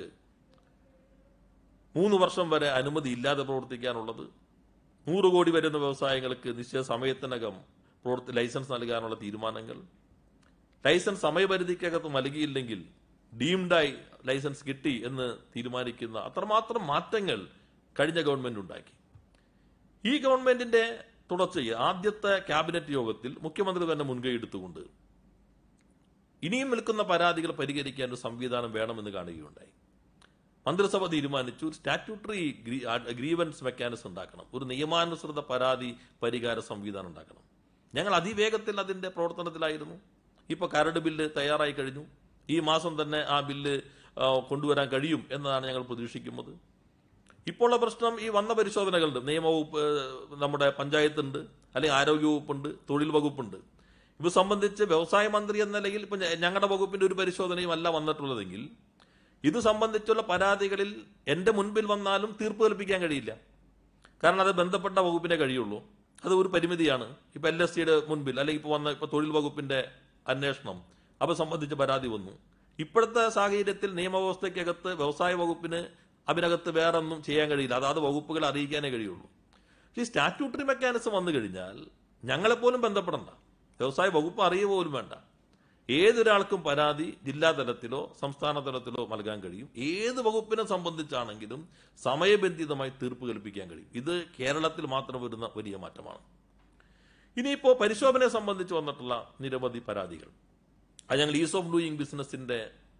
3 വർഷം വരെ അനുമതി ഇല്ലാതെ പ്രവർത്തിക്കാനുള്ളത്, 100 കോടി വരുന്ന വ്യവസായങ്ങൾക്ക് നിശ്ചിത സമയത്തിനകം ലൈസൻസ് നൽകാനുള്ള തീരുമാനങ്ങൾ, ലൈസൻസ് സമയപരിധിക്കകത്ത് നൽകിയില്ലെങ്കിൽ ഡീംഡായി ലൈസൻസ് കിട്ടി എന്ന് തീരുമാനിക്കുന്ന അത്രമാത്രം മാറ്റങ്ങൾ കഴിഞ്ഞ ഗവൺമെന്റ് ഉണ്ടാക്കി. ഈ ഗവൺമെന്റിന്റെ തുടർച്ചയിൽ ആദ്യത്തെ ക്യാബിനറ്റ് യോഗത്തിൽ മുഖ്യമന്ത്രി തന്നെ മുൻകൈ എടുത്തുകൊണ്ട് ഇനിയും നിൽക്കുന്ന പരാതികൾ പരിഹരിക്കാൻ ഒരു സംവിധാനം വേണമെന്ന് കാണുകയുണ്ടായി. മന്ത്രിസഭ തീരുമാനിച്ചു, സ്റ്റാറ്റ്യൂട്ടറി ഗ്രീവൻസ് മെക്കാനിസം ഉണ്ടാക്കണം, ഒരു നിയമാനുസൃത പരാതി പരിഹാര സംവിധാനം ഉണ്ടാക്കണം. ഞങ്ങൾ അതിവേഗത്തിൽ അതിന്റെ പ്രവർത്തനത്തിലായിരുന്നു. ഇപ്പോൾ കരട് ബില്ല് തയ്യാറായി കഴിഞ്ഞു. ഈ മാസം തന്നെ ആ ബില്ല് കൊണ്ടുവരാൻ കഴിയും എന്നതാണ് ഞങ്ങൾ പ്രതീക്ഷിക്കുന്നത്. ഇപ്പോൾ ഉള്ള പ്രശ്നം ഈ വന്ന പരിശോധനകളുണ്ട്. നിയമവകുപ്പ്, നമ്മുടെ പഞ്ചായത്തുണ്ട്, അല്ലെങ്കിൽ ആരോഗ്യ വകുപ്പുണ്ട്, തൊഴിൽ വകുപ്പുണ്ട്. ഇത് സംബന്ധിച്ച് വ്യവസായ മന്ത്രി എന്ന നിലയിൽ ഇപ്പം ഞങ്ങളുടെ വകുപ്പിന്റെ ഒരു പരിശോധനയും അല്ല വന്നിട്ടുള്ളതെങ്കിൽ ഇത് സംബന്ധിച്ചുള്ള പരാതികളിൽ എന്റെ മുൻപിൽ വന്നാലും തീർപ്പ് കൽപ്പിക്കാൻ കഴിയില്ല. കാരണം അത് ബന്ധപ്പെട്ട വകുപ്പിനെ കഴിയുള്ളൂ. അത് ഒരു പരിമിതിയാണ്. ഇപ്പൊ LSCയുടെ മുൻപിൽ, അല്ലെങ്കിൽ ഇപ്പൊ തൊഴിൽ വകുപ്പിന്റെ അന്വേഷണം അത് സംബന്ധിച്ച് പരാതി വന്നു. ഇപ്പോഴത്തെ സാഹചര്യത്തിൽ നിയമവ്യവസ്ഥയ്ക്കകത്ത് വ്യവസായ വകുപ്പിന് അതിനകത്ത് വേറെ ഒന്നും ചെയ്യാൻ കഴിയില്ല. അതാത് വകുപ്പുകളെ അറിയിക്കാനേ കഴിയുള്ളൂ. ഈ സ്റ്റാറ്റ്യൂട്ടറി മെക്കാനിസം വന്നു കഴിഞ്ഞാൽ ഞങ്ങളെപ്പോലും ബന്ധപ്പെടണ്ട, വ്യവസായ വകുപ്പ് അറിയുക പോലും വേണ്ട. ഏതൊരാൾക്കും പരാതി ജില്ലാ തലത്തിലോ സംസ്ഥാന തലത്തിലോ നൽകാൻ കഴിയും. ഏത് വകുപ്പിനെ സംബന്ധിച്ചാണെങ്കിലും സമയബന്ധിതമായി തീർപ്പ് കൽപ്പിക്കാൻ കഴിയും. ഇത് കേരളത്തിൽ മാത്രം വരുന്ന വലിയ മാറ്റമാണ്. ഇനിയിപ്പോ പരിശോധനയെ സംബന്ധിച്ച് വന്നിട്ടുള്ള നിരവധി പരാതികൾ, അത് ഞങ്ങൾ ഈസ് ഓഫ് ഡൂയിങ് ബിസിനസിന്റെ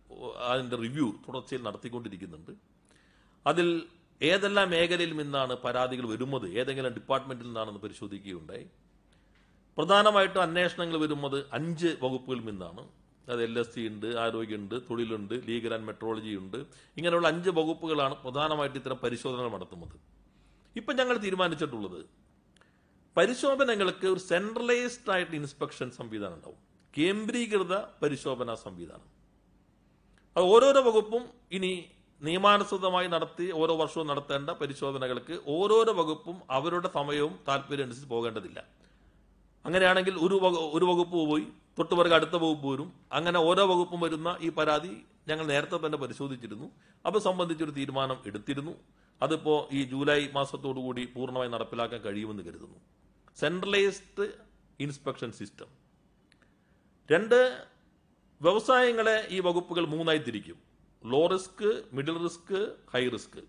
അതിൻ്റെ റിവ്യൂ തുടർച്ചയിൽ നടത്തിക്കൊണ്ടിരിക്കുന്നുണ്ട്. അതിൽ ഏതെല്ലാം മേഖലയിൽ നിന്നാണ് പരാതികൾ വരുന്നത്, ഏതെങ്കിലും ഡിപ്പാർട്ട്മെന്റിൽ നിന്നാണെന്ന് പരിശോധിക്കുകയുണ്ടായി. പ്രധാനമായിട്ടും അന്വേഷണങ്ങൾ വരുന്നത് 5 വകുപ്പുകളിൽ നിന്നാണ്. അത് LSC ഉണ്ട്, ആരോഗ്യമുണ്ട്, തൊഴിലുണ്ട്, ലീഗൽ ആൻഡ് മെട്രോളജി ഉണ്ട്. ഇങ്ങനെയുള്ള 5 വകുപ്പുകളാണ് പ്രധാനമായിട്ട് ഇത്തരം പരിശോധനകൾ നടത്തുന്നത്. ഇപ്പം ഞങ്ങൾ തീരുമാനിച്ചിട്ടുള്ളത് പരിശോധനകൾക്ക് ഒരു സെൻട്രലൈസ്ഡ് ആയിട്ട് ഇൻസ്പെക്ഷൻ സംവിധാനം ഉണ്ടാവും, കേന്ദ്രീകൃത പരിശോധനാ സംവിധാനം. അത് ഓരോരോ വകുപ്പും ഇനി നിയമാനുസൃതമായി നടത്തി ഓരോ വർഷവും നടത്തേണ്ട പരിശോധനകൾക്ക് ഓരോരോ വകുപ്പും അവരുടെ സമയവും താല്പര്യം അനുസരിച്ച് പോകേണ്ടതില്ല. അങ്ങനെയാണെങ്കിൽ ഒരു വകുപ്പ് പോയി തൊട്ടുപിറകെ അടുത്ത വകുപ്പ് വരും. അങ്ങനെ ഓരോ വകുപ്പും വരുന്ന ഈ പരാതി ഞങ്ങൾ നേരത്തെ തന്നെ പരിശോധിച്ചിരുന്നു. അത് സംബന്ധിച്ചൊരു തീരുമാനം എടുത്തിരുന്നു. അതിപ്പോൾ ഈ ജൂലൈ മാസത്തോടുകൂടി പൂർണ്ണമായി നടപ്പിലാക്കാൻ കഴിയുമെന്ന് കരുതുന്നു. Centralised inspection system. 2, വ്യവസായങ്ങളെ ഈ വകുപ്പുകൾ 3ആയി തിരിക്കും. Low risk, middle risk, high risk.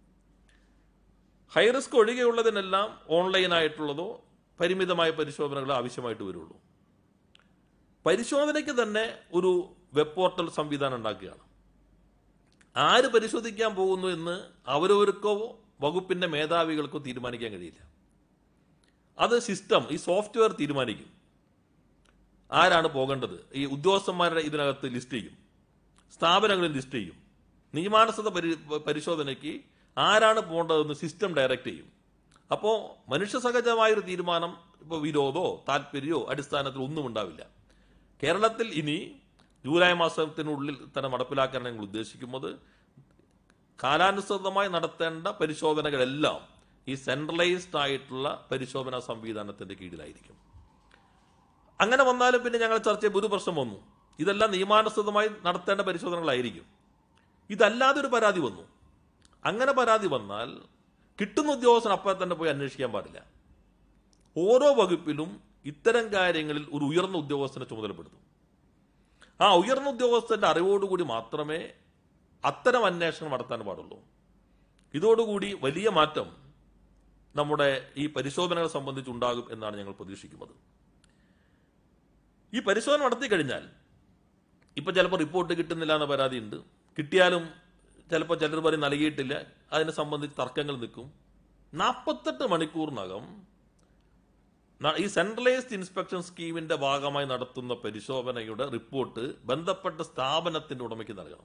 High risk ഒഴികെയുള്ളതിനെല്ലാം ഓൺലൈനായിട്ടുള്ളതോ പരിമിതമായ പരിശോധനകളോ ആവശ്യമായിട്ട് വരുള്ളൂ. പരിശോധനയ്ക്ക് തന്നെ ഒരു വെബ് പോർട്ടൽ സംവിധാനം ഉണ്ടാക്കുകയാണ്. ആര് പരിശോധിക്കാൻ പോകുന്നു എന്ന് അവരവർക്കോ വകുപ്പിന്റെ മേധാവികൾക്കോ തീരുമാനിക്കാൻ കഴിയില്ല. അത് സിസ്റ്റം, ഈ സോഫ്റ്റ്വെയർ തീരുമാനിക്കും ആരാണ് പോകേണ്ടത്. ഈ ഉദ്യോഗസ്ഥന്മാരുടെ ഇതിനകത്ത് ലിസ്റ്റ് ചെയ്യും, സ്ഥാപനങ്ങളിൽ ലിസ്റ്റ് ചെയ്യും. നിയമാനുസൃത പരിശോധനയ്ക്ക് ആരാണ് പോകേണ്ടതെന്ന് സിസ്റ്റം ഡയറക്റ്റ് ചെയ്യും. അപ്പോൾ മനുഷ്യസഹജമായൊരു തീരുമാനം, ഇപ്പോൾ വിരോധമോ താല്പര്യമോ അടിസ്ഥാനത്തിൽ ഒന്നും ഉണ്ടാവില്ല. കേരളത്തിൽ ഇനി ജൂലൈ മാസത്തിനുള്ളിൽ തന്നെ നടപ്പിലാക്കാൻ ഞങ്ങൾ ഉദ്ദേശിക്കുന്നത് കാലാനുസൃതമായി നടത്തേണ്ട പരിശോധനകളെല്ലാം ഈ സെൻട്രലൈസ്ഡ് ആയിട്ടുള്ള പരിശോധനാ സംവിധാനത്തിന്റെ കീഴിലായിരിക്കും. അങ്ങനെ വന്നാലും പിന്നെ ഞങ്ങൾ ചർച്ച ചെയ്യുമ്പോൾ ഒരു പ്രശ്നം വന്നു, ഇതെല്ലാം നിയമാനുസൃതമായി നടത്തേണ്ട പരിശോധനകളായിരിക്കും. ഇതല്ലാതെ ഒരു പരാതി വന്നു. അങ്ങനെ പരാതി വന്നാൽ കിട്ടുന്ന ഉദ്യോഗസ്ഥൻ അപ്പോൾ തന്നെ പോയി അന്വേഷിക്കാൻ പാടില്ല. ഓരോ വകുപ്പിലും ഇത്തരം കാര്യങ്ങളിൽ ഒരു ഉയർന്ന ഉദ്യോഗസ്ഥനെ ചുമതലപ്പെടുത്തും. ആ ഉയർന്ന ഉദ്യോഗസ്ഥന്റെ അറിവോടുകൂടി മാത്രമേ അത്തരം അന്വേഷണം നടത്താൻ പാടുള്ളൂ. ഇതോടുകൂടി വലിയ മാറ്റം നമ്മുടെ ഈ പരിശോധനകളെ സംബന്ധിച്ചുണ്ടാകും എന്നാണ് ഞങ്ങൾ പ്രതീക്ഷിക്കുന്നത്. ഈ പരിശോധന നടത്തി കഴിഞ്ഞാൽ ഇപ്പം ചിലപ്പോൾ റിപ്പോർട്ട് കിട്ടുന്നില്ല എന്ന പരാതിയുണ്ട്. കിട്ടിയാലും ചിലപ്പോൾ ചിലർ പറയും നൽകിയിട്ടില്ല, അതിനെ സംബന്ധിച്ച് തർക്കങ്ങൾ നിൽക്കും. 48 മണിക്കൂറിനകം ഈ സെൻട്രലൈസ്ഡ് ഇൻസ്പെക്ഷൻ സ്കീമിന്റെ ഭാഗമായി നടത്തുന്ന പരിശോധനയുടെ റിപ്പോർട്ട് ബന്ധപ്പെട്ട സ്ഥാപനത്തിന്റെ ഉടമയ്ക്ക് നൽകണം.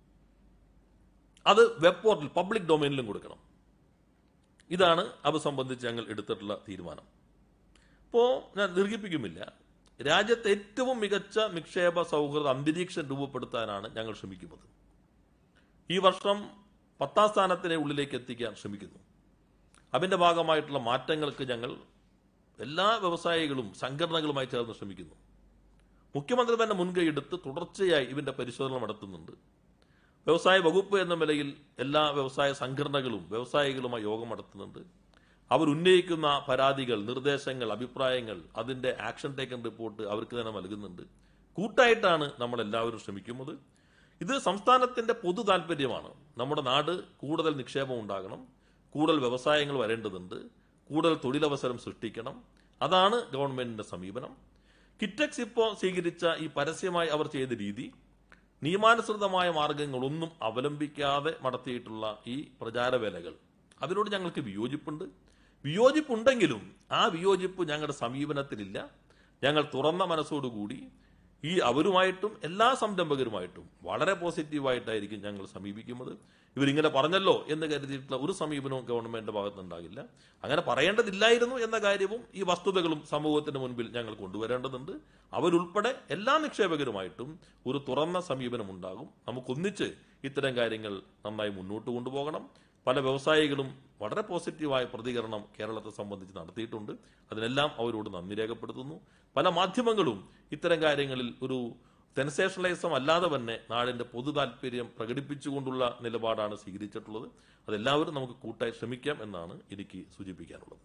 അത് വെബ് പോർട്ടൽ പബ്ലിക് ഡൊമൈനിലും കൊടുക്കണം. ഇതാണ് അത് സംബന്ധിച്ച് ഞങ്ങൾ എടുത്തിട്ടുള്ള തീരുമാനം. ഇപ്പോൾ ഞാൻ ദീർഘിപ്പിക്കുന്നില്ല. രാജ്യത്തെ ഏറ്റവും മികച്ച നിക്ഷേപ സൗഹൃദ അന്തരീക്ഷം രൂപപ്പെടുത്താനാണ് ഞങ്ങൾ ശ്രമിക്കുന്നത്. ഈ വർഷം 10ാം സ്ഥാനത്തിന് ഉള്ളിലേക്ക് എത്തിക്കാൻ ശ്രമിക്കുന്നു. അതിന്റെ ഭാഗമായിട്ടുള്ള മാറ്റങ്ങൾക്ക് ഞങ്ങൾ എല്ലാ വ്യവസായികളും സംഘടനകളുമായി ചേർന്ന് ശ്രമിക്കുന്നു. മുഖ്യമന്ത്രി തന്നെ മുൻകൈ എടുത്ത് തുടർച്ചയായി ഇതിന്റെ പരിശോധന നടത്തുന്നുണ്ട്. വ്യവസായ വകുപ്പ് എന്ന നിലയിൽ എല്ലാ വ്യവസായ സംഘടനകളും വ്യവസായികളുമായി യോഗം നടത്തുന്നുണ്ട്. അവർ ഉന്നയിക്കുന്ന പരാതികൾ, നിർദ്ദേശങ്ങൾ, അഭിപ്രായങ്ങൾ, അതിന്റെ ആക്ഷൻ ടേക്കൺ റിപ്പോർട്ട് അവർക്ക് തന്നെ നൽകുന്നുണ്ട്. കൂട്ടായിട്ടാണ് നമ്മളെല്ലാവരും ശ്രമിക്കുന്നത്. ഇത് സംസ്ഥാനത്തിന്റെ പൊതു താല്പര്യമാണ്. നമ്മുടെ നാട് കൂടുതൽ നിക്ഷേപം ഉണ്ടാകണം, കൂടുതൽ വ്യവസായങ്ങൾ വരേണ്ടതുണ്ട്, കൂടുതൽ തൊഴിലവസരം സൃഷ്ടിക്കണം. അതാണ് ഗവൺമെന്റിന്റെ സമീപനം. കിറ്റക്സ് ഇപ്പോൾ സ്വീകരിച്ച ഈ പരസ്യമായി അവർ ചെയ്ത രീതി നിയമാനുസൃതമായ മാർഗങ്ങളൊന്നും അവലംബിക്കാതെ നടത്തിയിട്ടുള്ള ഈ പ്രചാരവേലകൾ, അതിനോട് ഞങ്ങൾക്ക് വിയോജിപ്പുണ്ടെങ്കിലും ആ വിയോജിപ്പ് ഞങ്ങളുടെ സമീപനത്തിലില്ല. ഞങ്ങൾ തുറന്ന മനസ്സോടുകൂടി ഈ അവരുമായിട്ടും എല്ലാ സംരംഭകരുമായിട്ടും വളരെ പോസിറ്റീവായിട്ടായിരിക്കും ഞങ്ങൾ സമീപിക്കുന്നത്. ഇവരിങ്ങനെ പറഞ്ഞല്ലോ എന്ന് കരുതിയിട്ടുള്ള ഒരു സമീപനവും ഗവൺമെന്റിന്റെ ഭാഗത്തുനിന്നുണ്ടാകില്ല. അങ്ങനെ പറയേണ്ടതില്ലായിരുന്നു എന്ന കാര്യവും ഈ വസ്തുതകളും സമൂഹത്തിന് മുൻപിൽ ഞങ്ങൾ കൊണ്ടുവരേണ്ടതുണ്ട്. അവരുൾപ്പെടെ എല്ലാ നിക്ഷേപകരുമായിട്ടും ഒരു തുറന്ന സമീപനം ഉണ്ടാകും. നമുക്കൊന്നിച്ച് ഇത്തരം കാര്യങ്ങൾ നന്നായി മുന്നോട്ട് കൊണ്ടുപോകണം. പല വ്യവസായികളും വളരെ പോസിറ്റീവായ പ്രതികരണം കേരളത്തെ സംബന്ധിച്ച് നടത്തിയിട്ടുണ്ട്. അതിനെല്ലാം അവരോട് നന്ദി രേഖപ്പെടുത്തുന്നു. പല മാധ്യമങ്ങളും ഇത്തരം കാര്യങ്ങളിൽ ഒരു സെൻസേഷണലൈസം അല്ലാതെ തന്നെ നാടിന്റെ പൊതു താല്പര്യം പ്രകടിപ്പിച്ചുകൊണ്ടുള്ള നിലപാടാണ് സ്വീകരിച്ചിട്ടുള്ളത്. അതെല്ലാവരും നമുക്ക് കൂട്ടായി ശ്രമിക്കാം എന്നാണ് എനിക്ക് സൂചിപ്പിക്കാനുള്ളത്.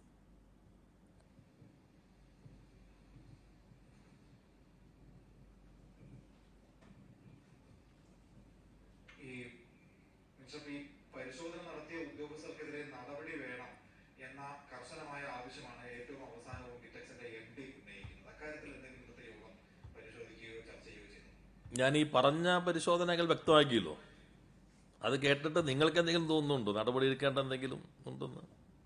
പരിശോധന നടത്തിയ ഉദ്യോഗസ്ഥർക്കെതിരെ നടപടി വേണം എന്ന കർശനമായ ആവശ്യമാണ് ഏറ്റവും അവസാനവും കിറ്റക്സിന്റെ MD ഉന്നയിക്കുന്നത്. അക്കാര്യത്തിൽ എന്തെങ്കിലും യോഗം പരിശോധിക്കുകയോ ചർച്ച ചെയ്യുകയോ ചെയ്യുന്നു? ഞാൻ ഈ പറഞ്ഞ പരിശോധനകൾ വ്യക്തമാക്കിയല്ലോ. അത് കേട്ടിട്ട് നിങ്ങൾക്ക് എന്തെങ്കിലും തോന്നുന്നുണ്ടോ, നടപടി എടുക്കേണ്ട എന്തെങ്കിലും ഉണ്ടെന്ന്?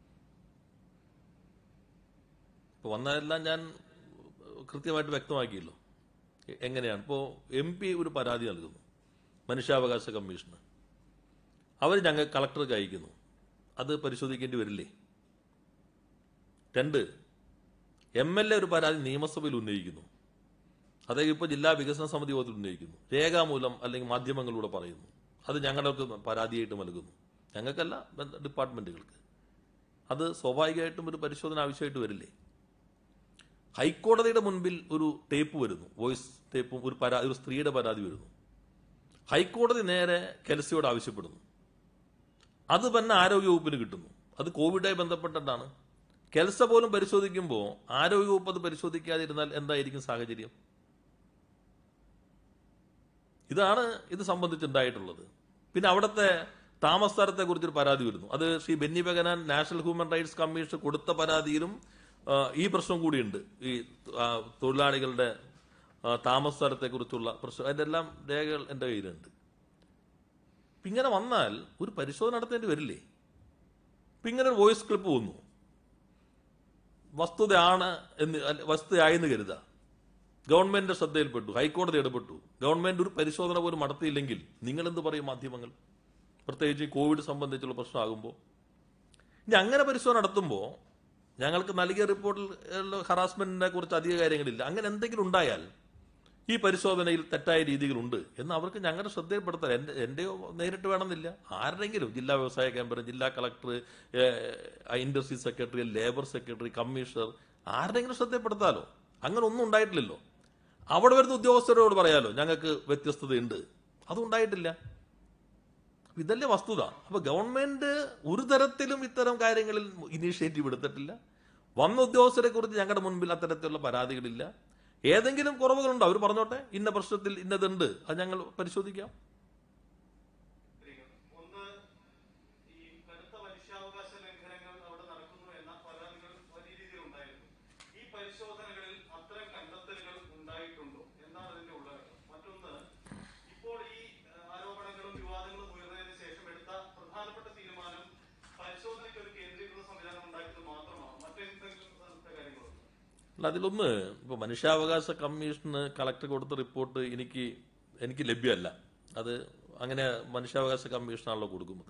ഇപ്പോൾ വന്നതെല്ലാം ഞാൻ കൃത്യമായിട്ട് വ്യക്തമാക്കിയല്ലോ എങ്ങനെയാണ്. ഇപ്പോൾ MP ഒരു പരാതി നൽകുന്നു മനുഷ്യാവകാശ കമ്മീഷന്, അവർ ഞങ്ങൾ കളക്ടർക്ക് അയക്കുന്നു, അത് പരിശോധിക്കേണ്ടി വരില്ലേ? 2, MLA ഒരു പരാതി നിയമസഭയിൽ ഉന്നയിക്കുന്നു, അദ്ദേഹം ഇപ്പോൾ ജില്ലാ വികസന സമിതി യോഗത്തിൽ ഉന്നയിക്കുന്നു, രേഖാമൂലം അല്ലെങ്കിൽ മാധ്യമങ്ങളിലൂടെ പറയുന്നു, അത് ഞങ്ങൾക്ക് പരാതിയായിട്ട് നൽകുന്നു, ഞങ്ങൾക്കല്ല ഡിപ്പാർട്ട്മെന്റുകൾക്ക്. അത് സ്വാഭാവികമായിട്ടും ഒരു പരിശോധന ആവശ്യമായിട്ട് വരില്ലേ? ഹൈക്കോടതിയുടെ മുൻപിൽ ഒരു ടേപ്പ് വരുന്നു, വോയിസ് ടേപ്പും, ഒരു സ്ത്രീയുടെ പരാതി വരുന്നു. ഹൈക്കോടതി നേരെ കെൽസിയോട് ആവശ്യപ്പെടുന്നു, അത് തന്നെ ആരോഗ്യവകുപ്പിന് കിട്ടുന്നു. അത് കോവിഡുമായി ബന്ധപ്പെട്ടിട്ടാണ്. കെൽസ പോലും പരിശോധിക്കുമ്പോൾ ആരോഗ്യവകുപ്പ് അത് പരിശോധിക്കാതിരുന്നാൽ എന്തായിരിക്കും സാഹചര്യം? ഇതാണ് ഇത് സംബന്ധിച്ചുണ്ടായിട്ടുള്ളത്. പിന്നെ അവിടുത്തെ താമസ സ്ഥലത്തെ കുറിച്ചൊരു പരാതി വരുന്നു. അത് Shri Benny Behanan national human rights commission കൊടുത്ത പരാതിയിലും ഈ പ്രശ്നം കൂടിയുണ്ട്. ഈ തൊഴിലാളികളുടെ താമസ സ്ഥലത്തെ കുറിച്ചുള്ള പ്രശ്നം, അതിൻ്റെ എല്ലാം രേഖകൾ എൻ്റെ കയ്യിലുണ്ട്. ഇങ്ങനെ വന്നാൽ ഒരു പരിശോധന നടത്തേണ്ടി വരില്ലേ? ഇങ്ങനെ ഒരു വോയിസ് ക്ലിപ്പ് വന്നു, വസ്തുതയായെന്ന് കരുതുക, ഗവൺമെന്റിന്റെ ശ്രദ്ധയിൽപ്പെട്ടു, ഹൈക്കോടതി ഇടപെട്ടു, ഗവൺമെന്റ് ഒരു പരിശോധന പോലും നടത്തിയില്ലെങ്കിൽ നിങ്ങൾ എന്ത് പറയും മാധ്യമങ്ങൾ? പ്രത്യേകിച്ച് കോവിഡ് സംബന്ധിച്ചുള്ള പ്രശ്നമാകുമ്പോൾ. ഇനി അങ്ങനെ പരിശോധന നടത്തുമ്പോൾ ഞങ്ങൾക്ക് നൽകിയ റിപ്പോർട്ടിൽ ഹറാസ്മെന്റിനെ കുറിച്ച് അധിക കാര്യങ്ങളില്ല. അങ്ങനെ എന്തെങ്കിലും ഉണ്ടായാൽ ഈ പരിശോധനയിൽ തെറ്റായ രീതികളുണ്ട് എന്ന് അവർക്ക് ഞങ്ങളുടെ ശ്രദ്ധയിൽപ്പെടുത്താൻ എന്റെയോ നേരിട്ട് വേണമെന്നില്ല, ആരുടെങ്കിലും, ജില്ലാ വ്യവസായ ക്യാമ്പർ, ജില്ലാ collector, industry secretary, labour secretary, commissioner, ആരുടെങ്കിലും ശ്രദ്ധയിൽപ്പെടുത്താലോ. അങ്ങനെ ഒന്നും ഉണ്ടായിട്ടില്ലല്ലോ. അവിടെ വരുന്ന ഉദ്യോഗസ്ഥരോട് പറയാലോ ഞങ്ങൾക്ക് വ്യത്യസ്തതയുണ്ട്, അതും ഉണ്ടായിട്ടില്ല. ഇതല്ലേ വസ്തുത. അപ്പൊ ഗവൺമെന്റ് ഒരു തരത്തിലും ഇത്തരം കാര്യങ്ങളിൽ ഇനീഷ്യേറ്റീവ് എടുത്തിട്ടില്ല. വന്ന ഉദ്യോഗസ്ഥരെ കുറിച്ച് ഞങ്ങളുടെ മുൻപിൽ അത്തരത്തിലുള്ള പരാതികളില്ല. ഏതെങ്കിലും കുറവുകളുണ്ടോ അവർ പറഞ്ഞോട്ടെ, ഇന്ന പ്രശ്നത്തിൽ ഇന്നതുണ്ട്, അത് ഞങ്ങൾ പരിശോധിക്കാം. അതിലൊന്ന്, ഇപ്പോൾ മനുഷ്യാവകാശ കമ്മീഷന് കളക്ടർ കൊടുത്ത റിപ്പോർട്ട് എനിക്ക് ലഭ്യമല്ല. അത് അങ്ങനെ മനുഷ്യാവകാശ കമ്മീഷനാണല്ലോ കൊടുക്കുന്നത്.